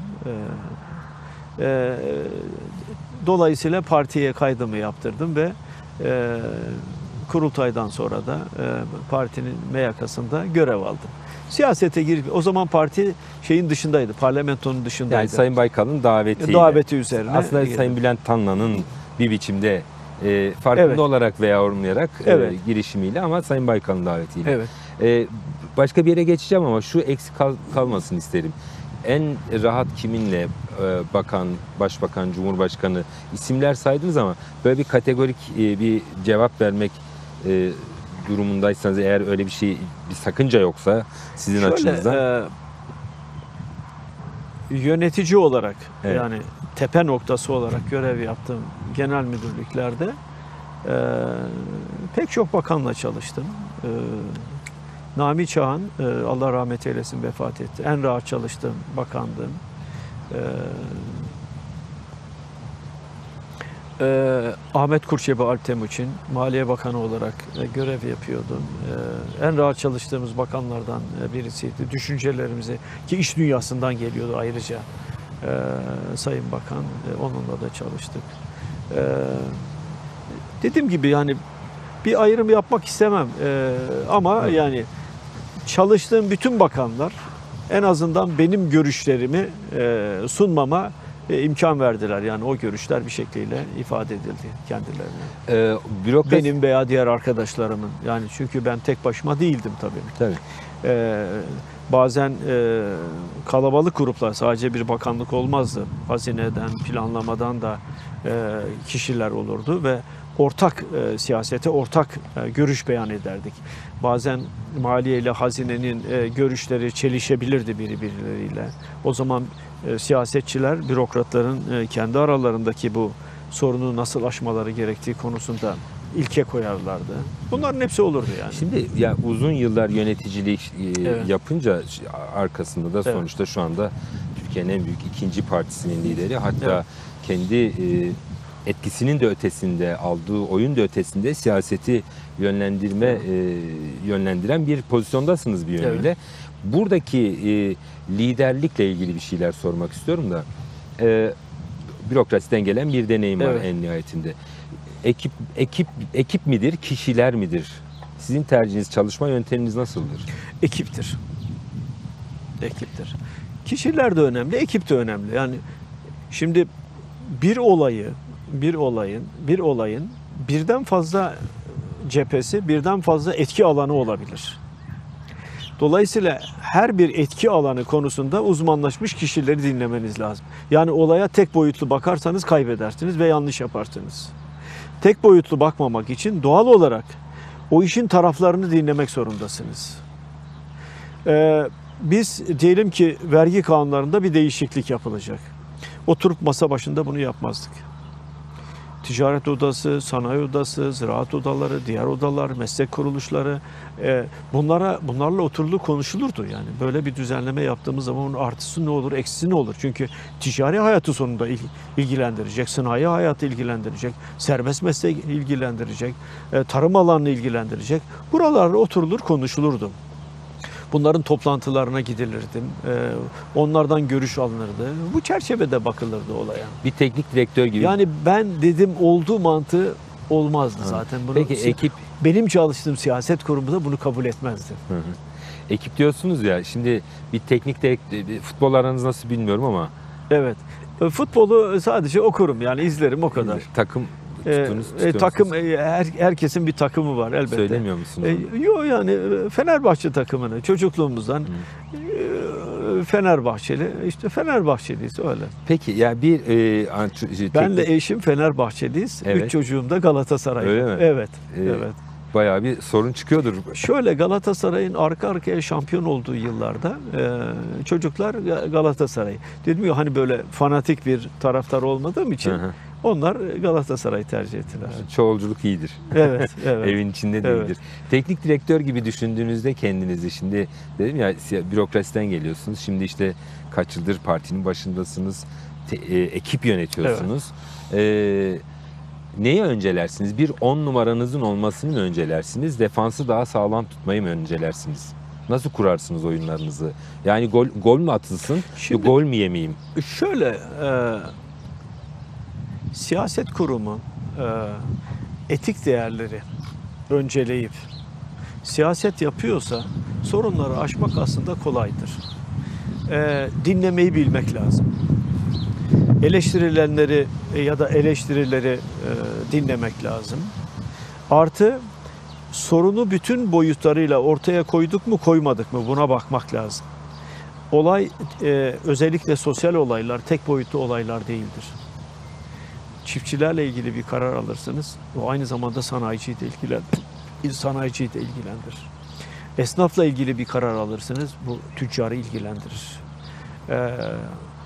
Dolayısıyla partiye kaydımı yaptırdım ve kurultaydan sonra da partinin MYK'sında görev aldım. Siyasete girip, o zaman parti şeyin dışındaydı, parlamentonun dışındaydı. Yani Sayın Baykal'ın daveti üzerine. Aslında Sayın Bülent Tanla'nın bir biçimde farkında olarak veya yorumlayarak girişimiyle ama Sayın Baykal'ın davetiyle. Evet. Başka bir yere geçeceğim ama şu eksik kalmasın isterim. En rahat kiminle bakan, başbakan, cumhurbaşkanı isimler saydınız ama böyle bir kategorik bir cevap vermek durumundaysanız, eğer öyle bir sakınca yoksa sizin açınızdan. Yönetici olarak yani tepe noktası olarak görev yaptığım genel müdürlüklerde Pek çok bakanla çalıştım. Nami Çağan, Allah rahmet eylesin, vefat etti. En rahat çalıştığım bakandım. Ahmet Kurçebi Altemuçin Maliye Bakanı olarak görev yapıyordum. En rahat çalıştığımız bakanlardan birisiydi. Düşüncelerimizi, ki iş dünyasından geliyordu ayrıca Sayın Bakan, onunla da çalıştık. Dediğim gibi yani bir ayrım yapmak istemem ama yani çalıştığım bütün bakanlar en azından benim görüşlerimi sunmama imkan verdiler. Yani o görüşler bir şekliyle ifade edildi kendilerine. Benim veya diğer arkadaşlarımın. Yani çünkü ben tek başıma değildim tabii. Tabii. Bazen kalabalık gruplar, sadece bir bakanlık olmazdı. Hazineden, planlamadan da kişiler olurdu ve ortak siyasete ortak görüş beyan ederdik. Bazen maliye ile hazinenin görüşleri çelişebilirdi birbirleriyle. O zaman siyasetçiler, bürokratların kendi aralarındaki bu sorunu nasıl aşmaları gerektiği konusunda ilke koyarlardı. Bunların hepsi olurdu yani. Şimdi ya uzun yıllar yöneticilik Evet. yapınca arkasında da Evet. sonuçta şu anda Türkiye'nin en büyük ikinci partisinin lideri, hatta Evet. kendi etkisinin de ötesinde, aldığı oyun da ötesinde siyaseti yönlendiren bir pozisyondasınız bir yönüyle. Evet. Buradaki liderlikle ilgili bir şeyler sormak istiyorum da bürokrasiden gelen bir deneyim var Evet. en nihayetinde. Ekip midir, kişiler midir? Sizin tercihiniz, çalışma yönteminiz nasıldır? Ekiptir. Ekiptir. Kişiler de önemli, ekip de önemli. Yani şimdi bir olayın birden fazla cephesi, birden fazla etki alanı olabilir. Dolayısıyla her bir etki alanı konusunda uzmanlaşmış kişileri dinlemeniz lazım. Yani olaya tek boyutlu bakarsanız kaybedersiniz ve yanlış yaparsınız. Tek boyutlu bakmamak için doğal olarak o işin taraflarını dinlemek zorundasınız. Biz diyelim ki vergi kanunlarında bir değişiklik yapılacak. Oturup masa başında bunu yapmazdık. Ticaret odası, sanayi odası, ziraat odaları, diğer odalar, meslek kuruluşları, bunlarla oturulur konuşulurdu yani. Böyle bir düzenleme yaptığımız zaman onun artısı ne olur, eksisi ne olur? Çünkü ticari hayatı sonunda ilgilendirecek, sanayi hayatı ilgilendirecek, serbest mesleği ilgilendirecek, tarım alanını ilgilendirecek. Buralarla oturulur konuşulurdu. Bunların toplantılarına gidilirdim. Onlardan görüş alınırdı. Bu çerçevede bakılırdı olaya. Bir teknik direktör gibi. Yani ben dedim olduğu mantığı olmazdı zaten. Bunu, Peki ekip, benim çalıştığım siyaset kurumu da bunu kabul etmezdi. ekip diyorsunuz ya, şimdi bir teknik direktör, futbol aranız nasıl bilmiyorum ama Evet. Futbolu sadece okurum yani izlerim o kadar. takım tutuyor Takım musunuz? herkesin bir takımı var elbette. Söylemiyor musunuz? Yok yani Fenerbahçe takımını çocukluğumuzdan Fenerbahçeli, işte Fenerbahçeliyiz öyle. Peki ya bir Benle eşim Fenerbahçeliyiz. Evet. 3 çocuğum da Galatasaray. Öyle mi? Evet. Ee, Evet. bayağı bir sorun çıkıyordur. Şöyle Galatasaray'ın arka arkaya şampiyon olduğu yıllarda çocuklar Galatasaray. Dedim ya hani böyle fanatik bir taraftar olmadığım için Hı hı. onlar Galatasaray'ı tercih ettiler. Çoğulculuk iyidir. Evet, evet. Evin içinde de Evet. iyidir. Teknik direktör gibi düşündüğünüzde kendinizi, şimdi dedim ya bürokrasiden geliyorsunuz. Şimdi kaç yıldır partinin başındasınız. Ekip yönetiyorsunuz. Neyi öncelersiniz? Bir 10 numaranızın olmasını mı öncelersiniz? Defansı daha sağlam tutmayı mı öncelersiniz? Nasıl kurarsınız oyunlarınızı? Yani gol mü atılsın, Şimdi- gol mü yemeyeyim? Şöyle siyaset kurumu etik değerleri önceleyip siyaset yapıyorsa sorunları aşmak aslında kolaydır. Dinlemeyi bilmek lazım. Eleştirilenleri ya da eleştirileri dinlemek lazım. Artı sorunu bütün boyutlarıyla ortaya koyduk mu koymadık mı buna bakmak lazım. Olay özellikle sosyal olaylar tek boyutlu olaylar değildir. Çiftçilerle ilgili bir karar alırsınız. O aynı zamanda sanayiciyi de ilgilendirir. Esnafla ilgili bir karar alırsınız. Bu tüccarı ilgilendirir.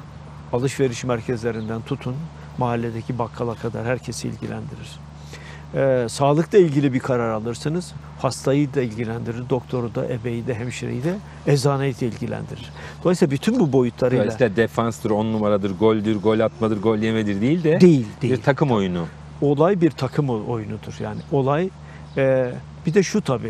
Alışveriş merkezlerinden tutun mahalledeki bakkala kadar herkesi ilgilendirir. Sağlıkla ilgili bir karar alırsınız. Hastayı da ilgilendirir, doktoru da, ebeyi de, hemşireyi de, eczaneyi de ilgilendirir. Dolayısıyla bütün bu boyutlarıyla Dolayısıyla defanstır, 10 numaradır, goldür, gol atmadır, gol yemedir değil de değil. bir takım oyunu. Olay bir takım oyunudur. Yani olay bir de şu tabii.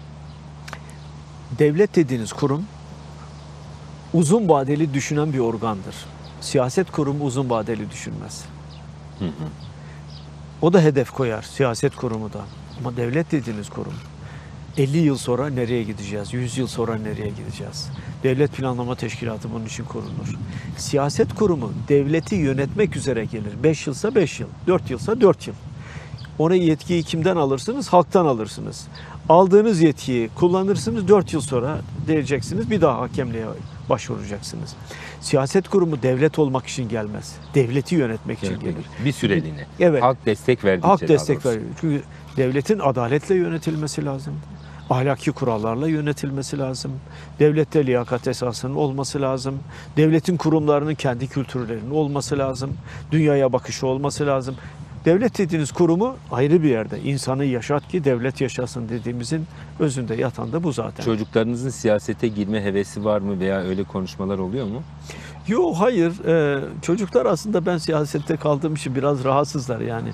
Devlet dediğiniz kurum uzun vadeli düşünen bir organdır. Siyaset kurumu uzun vadeli düşünmez. Hı hı. O da hedef koyar, siyaset kurumu da. Ama devlet dediğiniz kurum 50 yıl sonra nereye gideceğiz? 100 yıl sonra nereye gideceğiz? Devlet Planlama Teşkilatı bunun için kurulur. Siyaset kurumu devleti yönetmek üzere gelir. 5 yılsa 5 yıl, 4 yılsa 4 yıl. Ona yetkiyi kimden alırsınız? Halktan alırsınız. Aldığınız yetkiyi kullanırsınız, 4 yıl sonra diyeceksiniz, bir daha hakemliğe başvuracaksınız. Siyaset kurumu devlet olmak için gelmez. Devleti yönetmek için gelir. Bir süreliğine. Evet. Halk destek verdikçe. Halk daha destek doğrusu. veriyor. Çünkü devletin adaletle yönetilmesi lazım. Ahlaki kurallarla yönetilmesi lazım. Devlette liyakat esasının olması lazım. Devletin kurumlarının kendi kültürlerinin olması lazım. Dünyaya bakışı olması lazım. Devlet dediğiniz kurumu ayrı bir yerde. İnsanı yaşat ki devlet yaşasın dediğimizin özünde yatan da bu zaten. Çocuklarınızın siyasete girme hevesi var mı veya öyle konuşmalar oluyor mu? Yok, hayır. Çocuklar aslında ben siyasette kaldığım için biraz rahatsızlar yani.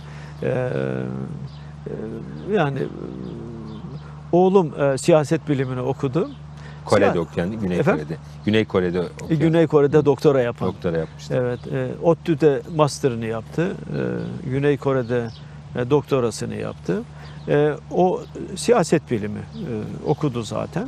Yani oğlum siyaset bilimini okudu. Kore'de okuyan, Güney Efendim? Kore'de. Güney Kore'de okuyan. Güney Kore'de doktora yapan. Doktora yapmıştı. Evet. ODTÜ'de master'ını yaptı. Güney Kore'de doktorasını yaptı. O siyaset bilimi okudu zaten.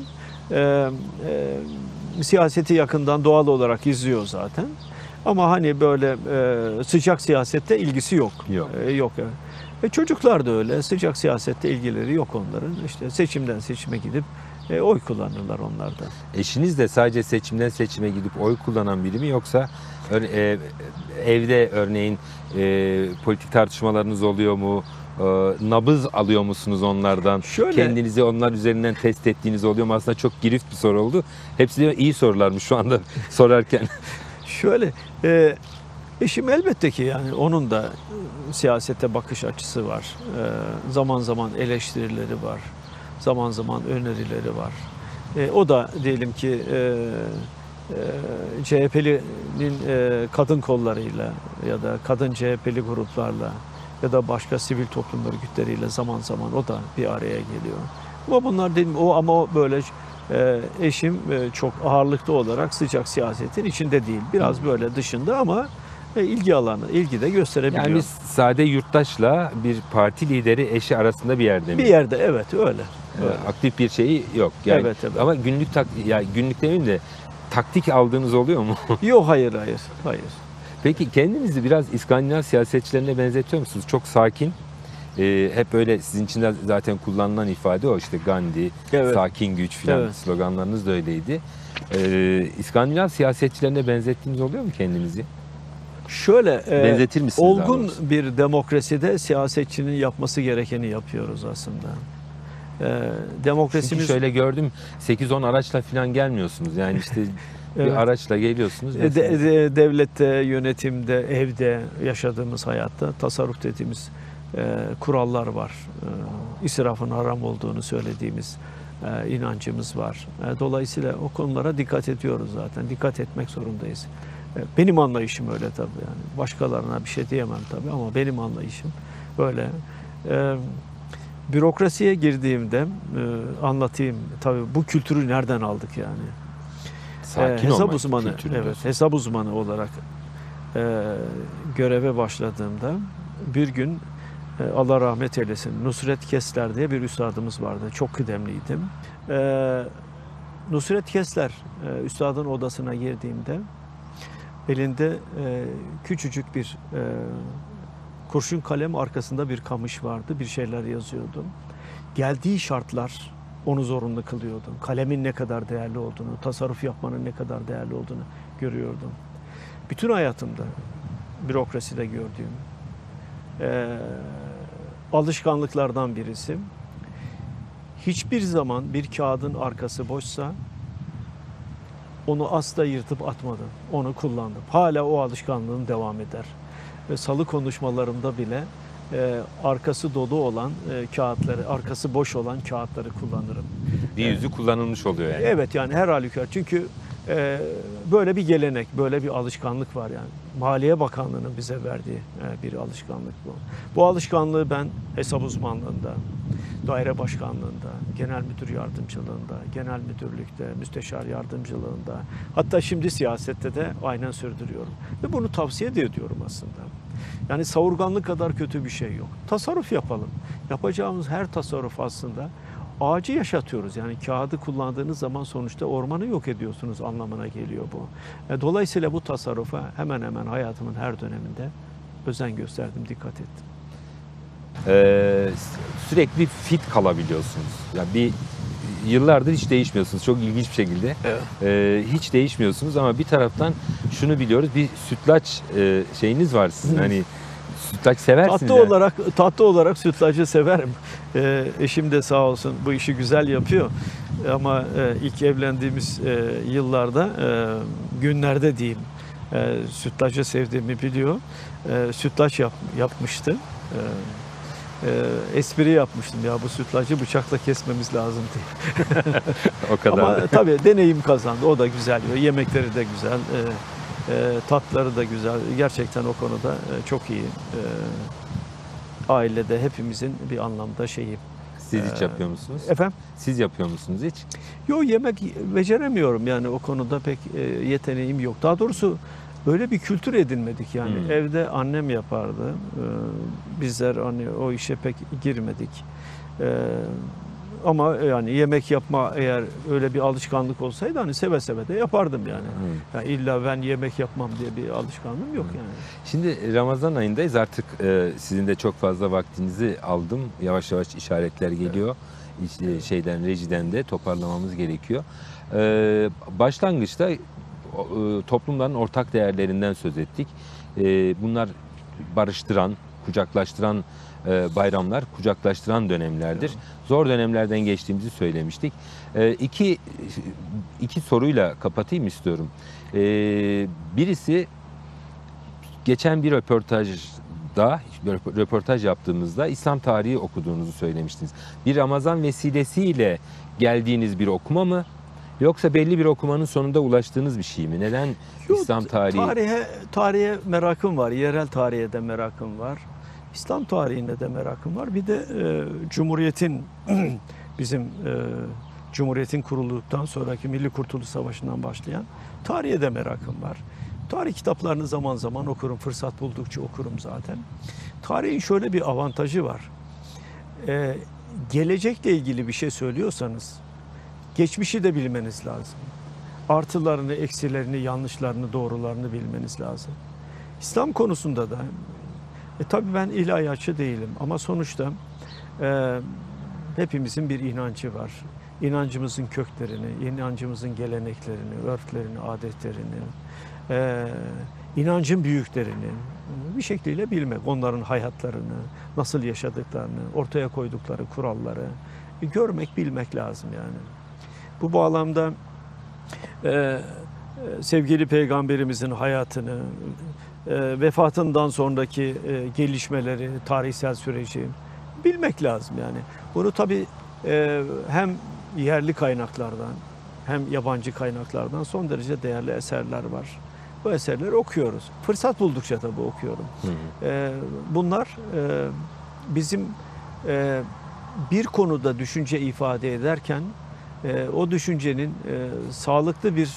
Siyaseti yakından doğal olarak izliyor zaten. Ama hani böyle sıcak siyasette ilgisi yok. Yok. Yok. Çocuklar da öyle. Sıcak siyasette ilgileri yok onların. İşte seçimden seçime gidip oy kullanırlar onlar da. Eşiniz de sadece seçimden seçime gidip oy kullanan biri mi, yoksa evde örneğin politik tartışmalarınız oluyor mu? Nabız alıyor musunuz onlardan? Şöyle- Kendinizi onlar üzerinden test ettiğiniz oluyor mu? Aslında çok girift bir soru oldu. Hepsi de iyi sorularmış şu anda sorarken. Şöyle, eşim elbette ki yani onun da siyasete bakış açısı var. Zaman zaman eleştirileri var. Zaman zaman önerileri var. O da diyelim ki CHP'nin kadın kollarıyla ya da kadın CHP'li gruplarla ya da başka sivil toplum örgütleriyle zaman zaman o da bir araya geliyor. Ama bunlar dedim o böyle eşim çok ağırlıklı olarak sıcak siyasetin içinde değil. Biraz böyle dışında ama ilgi alanı, ilgi de gösterebiliyor. Yani sade yurttaşla bir parti lideri eşi arasında bir yerde mi? Bir yerde evet öyle. Aktif bir şeyi yok. Yani, Evet, evet. Ama günlük demeyeyim de taktik aldığınız oluyor mu? Yok, hayır. Peki kendinizi biraz İskandinav siyasetçilerine benzetiyor musunuz? Çok sakin. Hep böyle sizin için de zaten kullanılan ifade o, işte Gandhi, Evet. sakin güç filan, Evet. sloganlarınız da öyleydi. İskandinav siyasetçilerine benzettiğiniz oluyor mu kendinizi? Şöyle Benzetir misiniz daha olgun doğrusu? bir demokraside siyasetçinin yapması gerekeni yapıyoruz aslında. Çünkü Demokrasimiz şöyle gördüm, 8-10 araçla falan gelmiyorsunuz. Yani işte bir Evet. araçla geliyorsunuz. devlette, yönetimde, evde yaşadığımız hayatta tasarruf dediğimiz kurallar var. İsrafın haram olduğunu söylediğimiz inancımız var. Dolayısıyla o konulara dikkat ediyoruz zaten. Dikkat etmek zorundayız. Benim anlayışım öyle tabii yani. Başkalarına bir şey diyemem tabii ama benim anlayışım böyle. Bürokrasiye girdiğimde anlatayım tabii bu kültürü nereden aldık yani. Sakin Hesap olmak uzmanı, kültürü evet, diyorsun. hesap uzmanı olarak göreve başladığımda bir gün Allah rahmet eylesin Nusret Kesler diye bir üstadımız vardı. Çok kıdemliydim. Nusret Kesler üstadın odasına girdiğimde elinde küçücük bir kurşun kalem, arkasında bir kamış vardı. Bir şeyler yazıyordu. Geldiği şartlar onu zorunlu kılıyordu. Kalemin ne kadar değerli olduğunu, tasarruf yapmanın ne kadar değerli olduğunu görüyordum. Bütün hayatımda bürokraside gördüğüm alışkanlıklardan birisi. Hiçbir zaman bir kağıdın arkası boşsa onu asla yırtıp atmadım. Onu kullandım. Hala o alışkanlığım devam eder. Ve salı konuşmalarımda bile arkası dolu olan kağıtları, arkası boş olan kağıtları kullanırım. Bir yüzü kullanılmış oluyor yani. Evet, yani her halükarda. Çünkü böyle bir gelenek, böyle bir alışkanlık var yani. Maliye Bakanlığı'nın bize verdiği bir alışkanlık bu. Bu alışkanlığı ben hesap uzmanlığında, daire başkanlığında, genel müdür yardımcılığında, genel müdürlükte, müsteşar yardımcılığında, hatta şimdi siyasette de aynen sürdürüyorum. Ve bunu tavsiye de ediyorum aslında. Yani savurganlık kadar kötü bir şey yok. Tasarruf yapalım. Yapacağımız her tasarruf aslında ağacı yaşatıyoruz. Yani kağıdı kullandığınız zaman sonuçta ormanı yok ediyorsunuz anlamına geliyor bu. Dolayısıyla bu tasarrufa hemen hemen hayatımın her döneminde özen gösterdim, dikkat ettim. Sürekli fit kalabiliyorsunuz. Yani yıllardır hiç değişmiyorsunuz. Çok ilginç bir şekilde. Evet. Hiç değişmiyorsunuz ama bir taraftan şunu biliyoruz. Bir sütlaç şeyiniz var sizin. Hani sütlaç seversiniz. Tatlı olarak sütlacı severim. Eşim de sağ olsun bu işi güzel yapıyor. Ama ilk evlendiğimiz yıllarda, günlerde diyeyim, sütlacı sevdiğimi biliyor. Sütlaç yapmıştı. Espri yapmıştım, ya bu sütlacı bıçakla kesmemiz lazım diye. O kadar. Ama tabii deneyim kazandı. O da güzel. Yemekleri de güzel. Tatları da güzel. Gerçekten o konuda çok iyi. Ailede hepimizin bir anlamda şeyi. Siz hiç yapıyor musunuz? Efendim? Siz yapıyor musunuz hiç? Yok, yemek beceremiyorum yani, o konuda pek yeteneğim yok. Daha doğrusu böyle bir kültür edinmedik yani. Evde annem yapardı. Bizler hani o işe pek girmedik. Ama yani yemek yapma eğer öyle bir alışkanlık olsaydı hani seve seve de yapardım yani. Yani illa ben yemek yapmam diye bir alışkanlığım yok yani. Şimdi Ramazan ayındayız artık, sizin de çok fazla vaktinizi aldım. Yavaş yavaş işaretler geliyor. Rejiden de toparlamamız gerekiyor. Başlangıçta toplumların ortak değerlerinden söz ettik. Bunlar barıştıran, kucaklaştıran bayramlar, kucaklaştıran dönemlerdir. Zor dönemlerden geçtiğimizi söylemiştik. İki soruyla kapatayım istiyorum. Birisi, geçen bir röportaj yaptığımızda İslam tarihi okuduğunuzu söylemiştiniz. Bir Ramazan vesilesiyle geldiğiniz bir okuma mı? Yoksa belli bir okumanın sonunda ulaştığınız bir şey mi? Neden İslam tarihi? Tarihe merakım var. Yerel tarihe de merakım var. İslam tarihine de merakım var. Bir de Cumhuriyet'in bizim Cumhuriyet'in kurulduktan sonraki Milli Kurtuluş Savaşı'ndan başlayan tarihe de merakım var. Tarih kitaplarını zaman zaman okurum. Fırsat buldukça okurum zaten. Tarihin şöyle bir avantajı var. Gelecekle ilgili bir şey söylüyorsanız geçmişi de bilmeniz lazım. Artılarını, eksilerini, yanlışlarını, doğrularını bilmeniz lazım. İslam konusunda da tabii ben ilahiyatçı değilim ama sonuçta hepimizin bir inancı var. İnancımızın köklerini, inancımızın geleneklerini, örflerini, adetlerini, inancın büyüklerini bir şekliyle bilmek, onların hayatlarını, nasıl yaşadıklarını, ortaya koydukları kuralları görmek, bilmek lazım yani. Bu bağlamda sevgili Peygamberimizin hayatını, vefatından sonraki gelişmeleri, tarihsel süreci bilmek lazım yani. Bunu tabii hem yerli kaynaklardan hem yabancı kaynaklardan son derece değerli eserler var. Bu eserleri okuyoruz. Fırsat buldukça tabii okuyorum. Bunlar bizim bir konuda düşünce ifade ederken o düşüncenin sağlıklı bir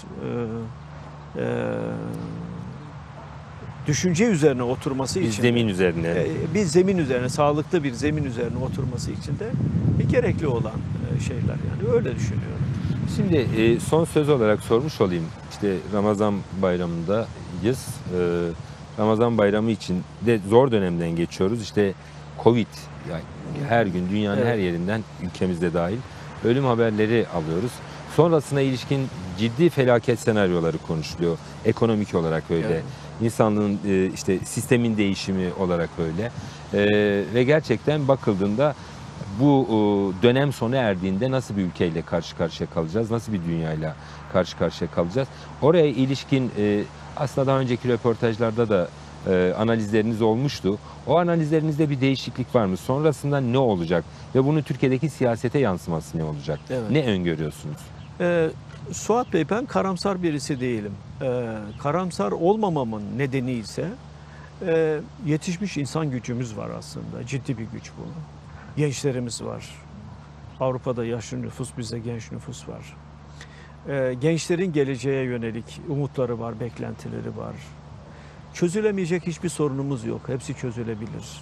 düşünce üzerine oturması için, bir zemin üzerine, sağlıklı bir zemin üzerine oturması için de gerekli olan şeyler yani, öyle düşünüyorum. Şimdi son söz olarak sormuş olayım. İşte Ramazan bayramındayız. Ramazan bayramı için de zor dönemden geçiyoruz. İşte Covid, yani her gün dünyanın her yerinden, ülkemizde dahil, ölüm haberleri alıyoruz. Sonrasına ilişkin ciddi felaket senaryoları konuşuluyor. Ekonomik olarak öyle. Evet. İnsanlığın işte sistemin değişimi olarak öyle. Ve gerçekten bakıldığında bu dönem sona erdiğinde nasıl bir ülkeyle karşı karşıya kalacağız? Nasıl bir dünyayla karşı karşıya kalacağız? Oraya ilişkin aslında daha önceki röportajlarda da analizleriniz olmuştu. O analizlerinizde bir değişiklik var mı? Sonrasında ne olacak? Ve bunun Türkiye'deki siyasete yansıması ne olacak? Evet. Ne öngörüyorsunuz? Suat Bey, ben karamsar birisi değilim. Karamsar olmamamın nedeni ise yetişmiş insan gücümüz var aslında. Ciddi bir güç bu. Gençlerimiz var. Avrupa'da yaşlı nüfus, bizde genç nüfus var. Gençlerin geleceğe yönelik umutları var, beklentileri var. Çözülemeyecek hiçbir sorunumuz yok. Hepsi çözülebilir.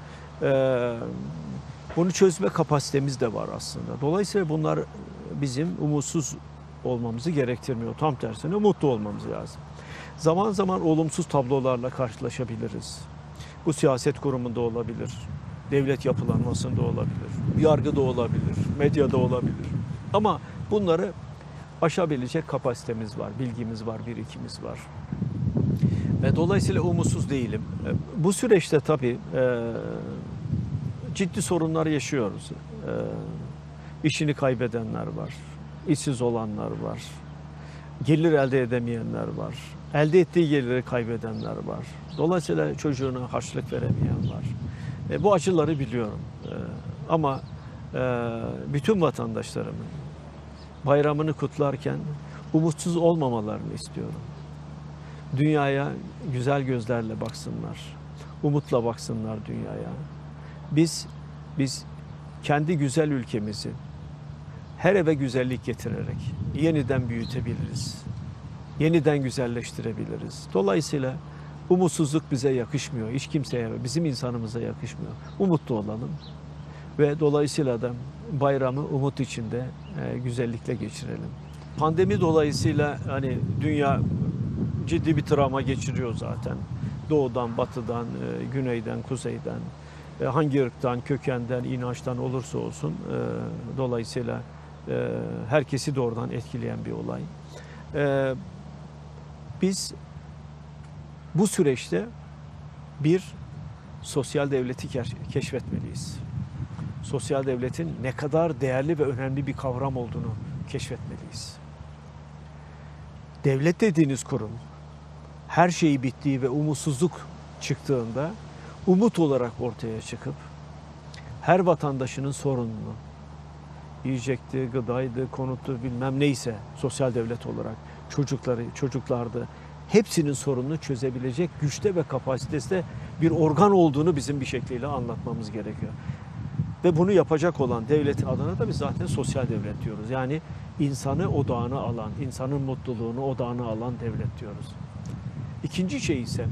Bunu çözme kapasitemiz de var aslında. Dolayısıyla bunlar bizim umutsuz olmamızı gerektirmiyor. Tam tersine umutlu olmamız lazım. Zaman zaman olumsuz tablolarla karşılaşabiliriz. Bu siyaset kurumunda olabilir, devlet yapılanmasında olabilir, yargıda olabilir, medyada olabilir. Ama bunları aşabilecek kapasitemiz var, bilgimiz var, birikimimiz var. Dolayısıyla umutsuz değilim. Bu süreçte tabii ciddi sorunlar yaşıyoruz. İşini kaybedenler var, işsiz olanlar var, gelir elde edemeyenler var, elde ettiği geliri kaybedenler var. Dolayısıyla çocuğuna harçlık veremeyen var. Bu acıları biliyorum. Ama bütün vatandaşlarımın bayramını kutlarken umutsuz olmamalarını istiyorum. Dünyaya güzel gözlerle baksınlar, umutla baksınlar dünyaya. Biz kendi güzel ülkemizi her eve güzellik getirerek yeniden büyütebiliriz. Yeniden güzelleştirebiliriz. Dolayısıyla umutsuzluk bize yakışmıyor. Hiç kimseye, bizim insanımıza yakışmıyor. Umutlu olalım ve dolayısıyla da bayramı umut içinde güzellikle geçirelim. Pandemi dolayısıyla hani dünya ciddi bir travma geçiriyor zaten. Doğudan, batıdan, güneyden, kuzeyden, hangi ırktan, kökenden, inançtan olursa olsun dolayısıyla herkesi doğrudan etkileyen bir olay. Biz bu süreçte bir sosyal devleti keşfetmeliyiz. Sosyal devletin ne kadar değerli ve önemli bir kavram olduğunu keşfetmeliyiz. Devlet dediğiniz kurum her şeyi bittiği ve umutsuzluk çıktığında umut olarak ortaya çıkıp her vatandaşının sorununu, yiyecekti, gıdaydı, konuttu, bilmem neyse sosyal devlet olarak çocuklardı, hepsinin sorununu çözebilecek güçte ve kapasitede bir organ olduğunu bizim bir şekliyle anlatmamız gerekiyor. Ve bunu yapacak olan devletin adına da biz zaten sosyal devlet diyoruz. Yani insanı odağına alan, insanın mutluluğunu odağına alan devlet diyoruz. İkinci şey ise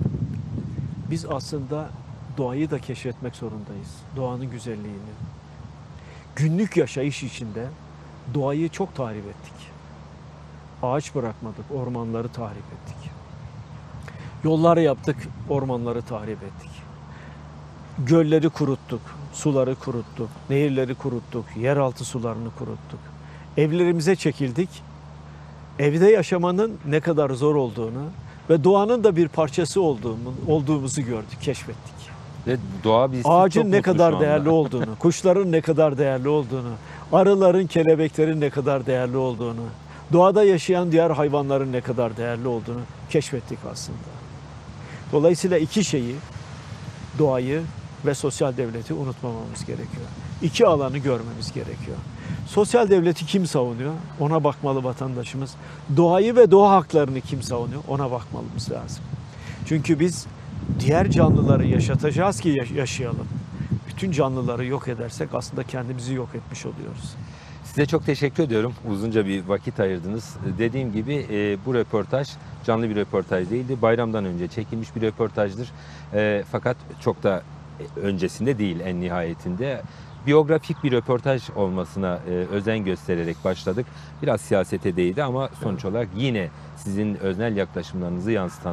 biz aslında doğayı da keşfetmek zorundayız. Doğanın güzelliğini. Günlük yaşayış içinde doğayı çok tahrip ettik. Ağaç bırakmadık, ormanları tahrip ettik. Yolları yaptık, ormanları tahrip ettik. Gölleri kuruttuk, suları kuruttuk, nehirleri kuruttuk, yeraltı sularını kuruttuk. Evlerimize çekildik. Evde yaşamanın ne kadar zor olduğunu ve doğanın da bir parçası olduğumuzu gördük, keşfettik. Ve doğa biz Ağacın ne kadar değerli olduğunu, kuşların ne kadar değerli olduğunu, arıların, kelebeklerin ne kadar değerli olduğunu, doğada yaşayan diğer hayvanların ne kadar değerli olduğunu keşfettik aslında. Dolayısıyla iki şeyi, doğayı ve sosyal devleti unutmamamız gerekiyor. İki alanı görmemiz gerekiyor. Sosyal devleti kim savunuyor? Ona bakmalı vatandaşımız. Doğayı ve doğa haklarını kim savunuyor? Ona bakmamız lazım. Çünkü biz diğer canlıları yaşatacağız ki yaşayalım. Bütün canlıları yok edersek aslında kendimizi yok etmiş oluyoruz. Size çok teşekkür ediyorum. Uzunca bir vakit ayırdınız. Dediğim gibi bu röportaj canlı bir röportaj değildi. Bayramdan önce çekilmiş bir röportajdır. Fakat çok da öncesinde değil, en nihayetinde. Biyografik bir röportaj olmasına özen göstererek başladık. Biraz siyasete değdi ama sonuç olarak yine sizin öznel yaklaşımlarınızı yansıtan,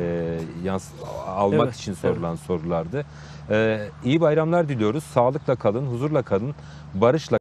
almak için sorulan sorulardı. İyi bayramlar diliyoruz. Sağlıkla kalın, huzurla kalın, barışla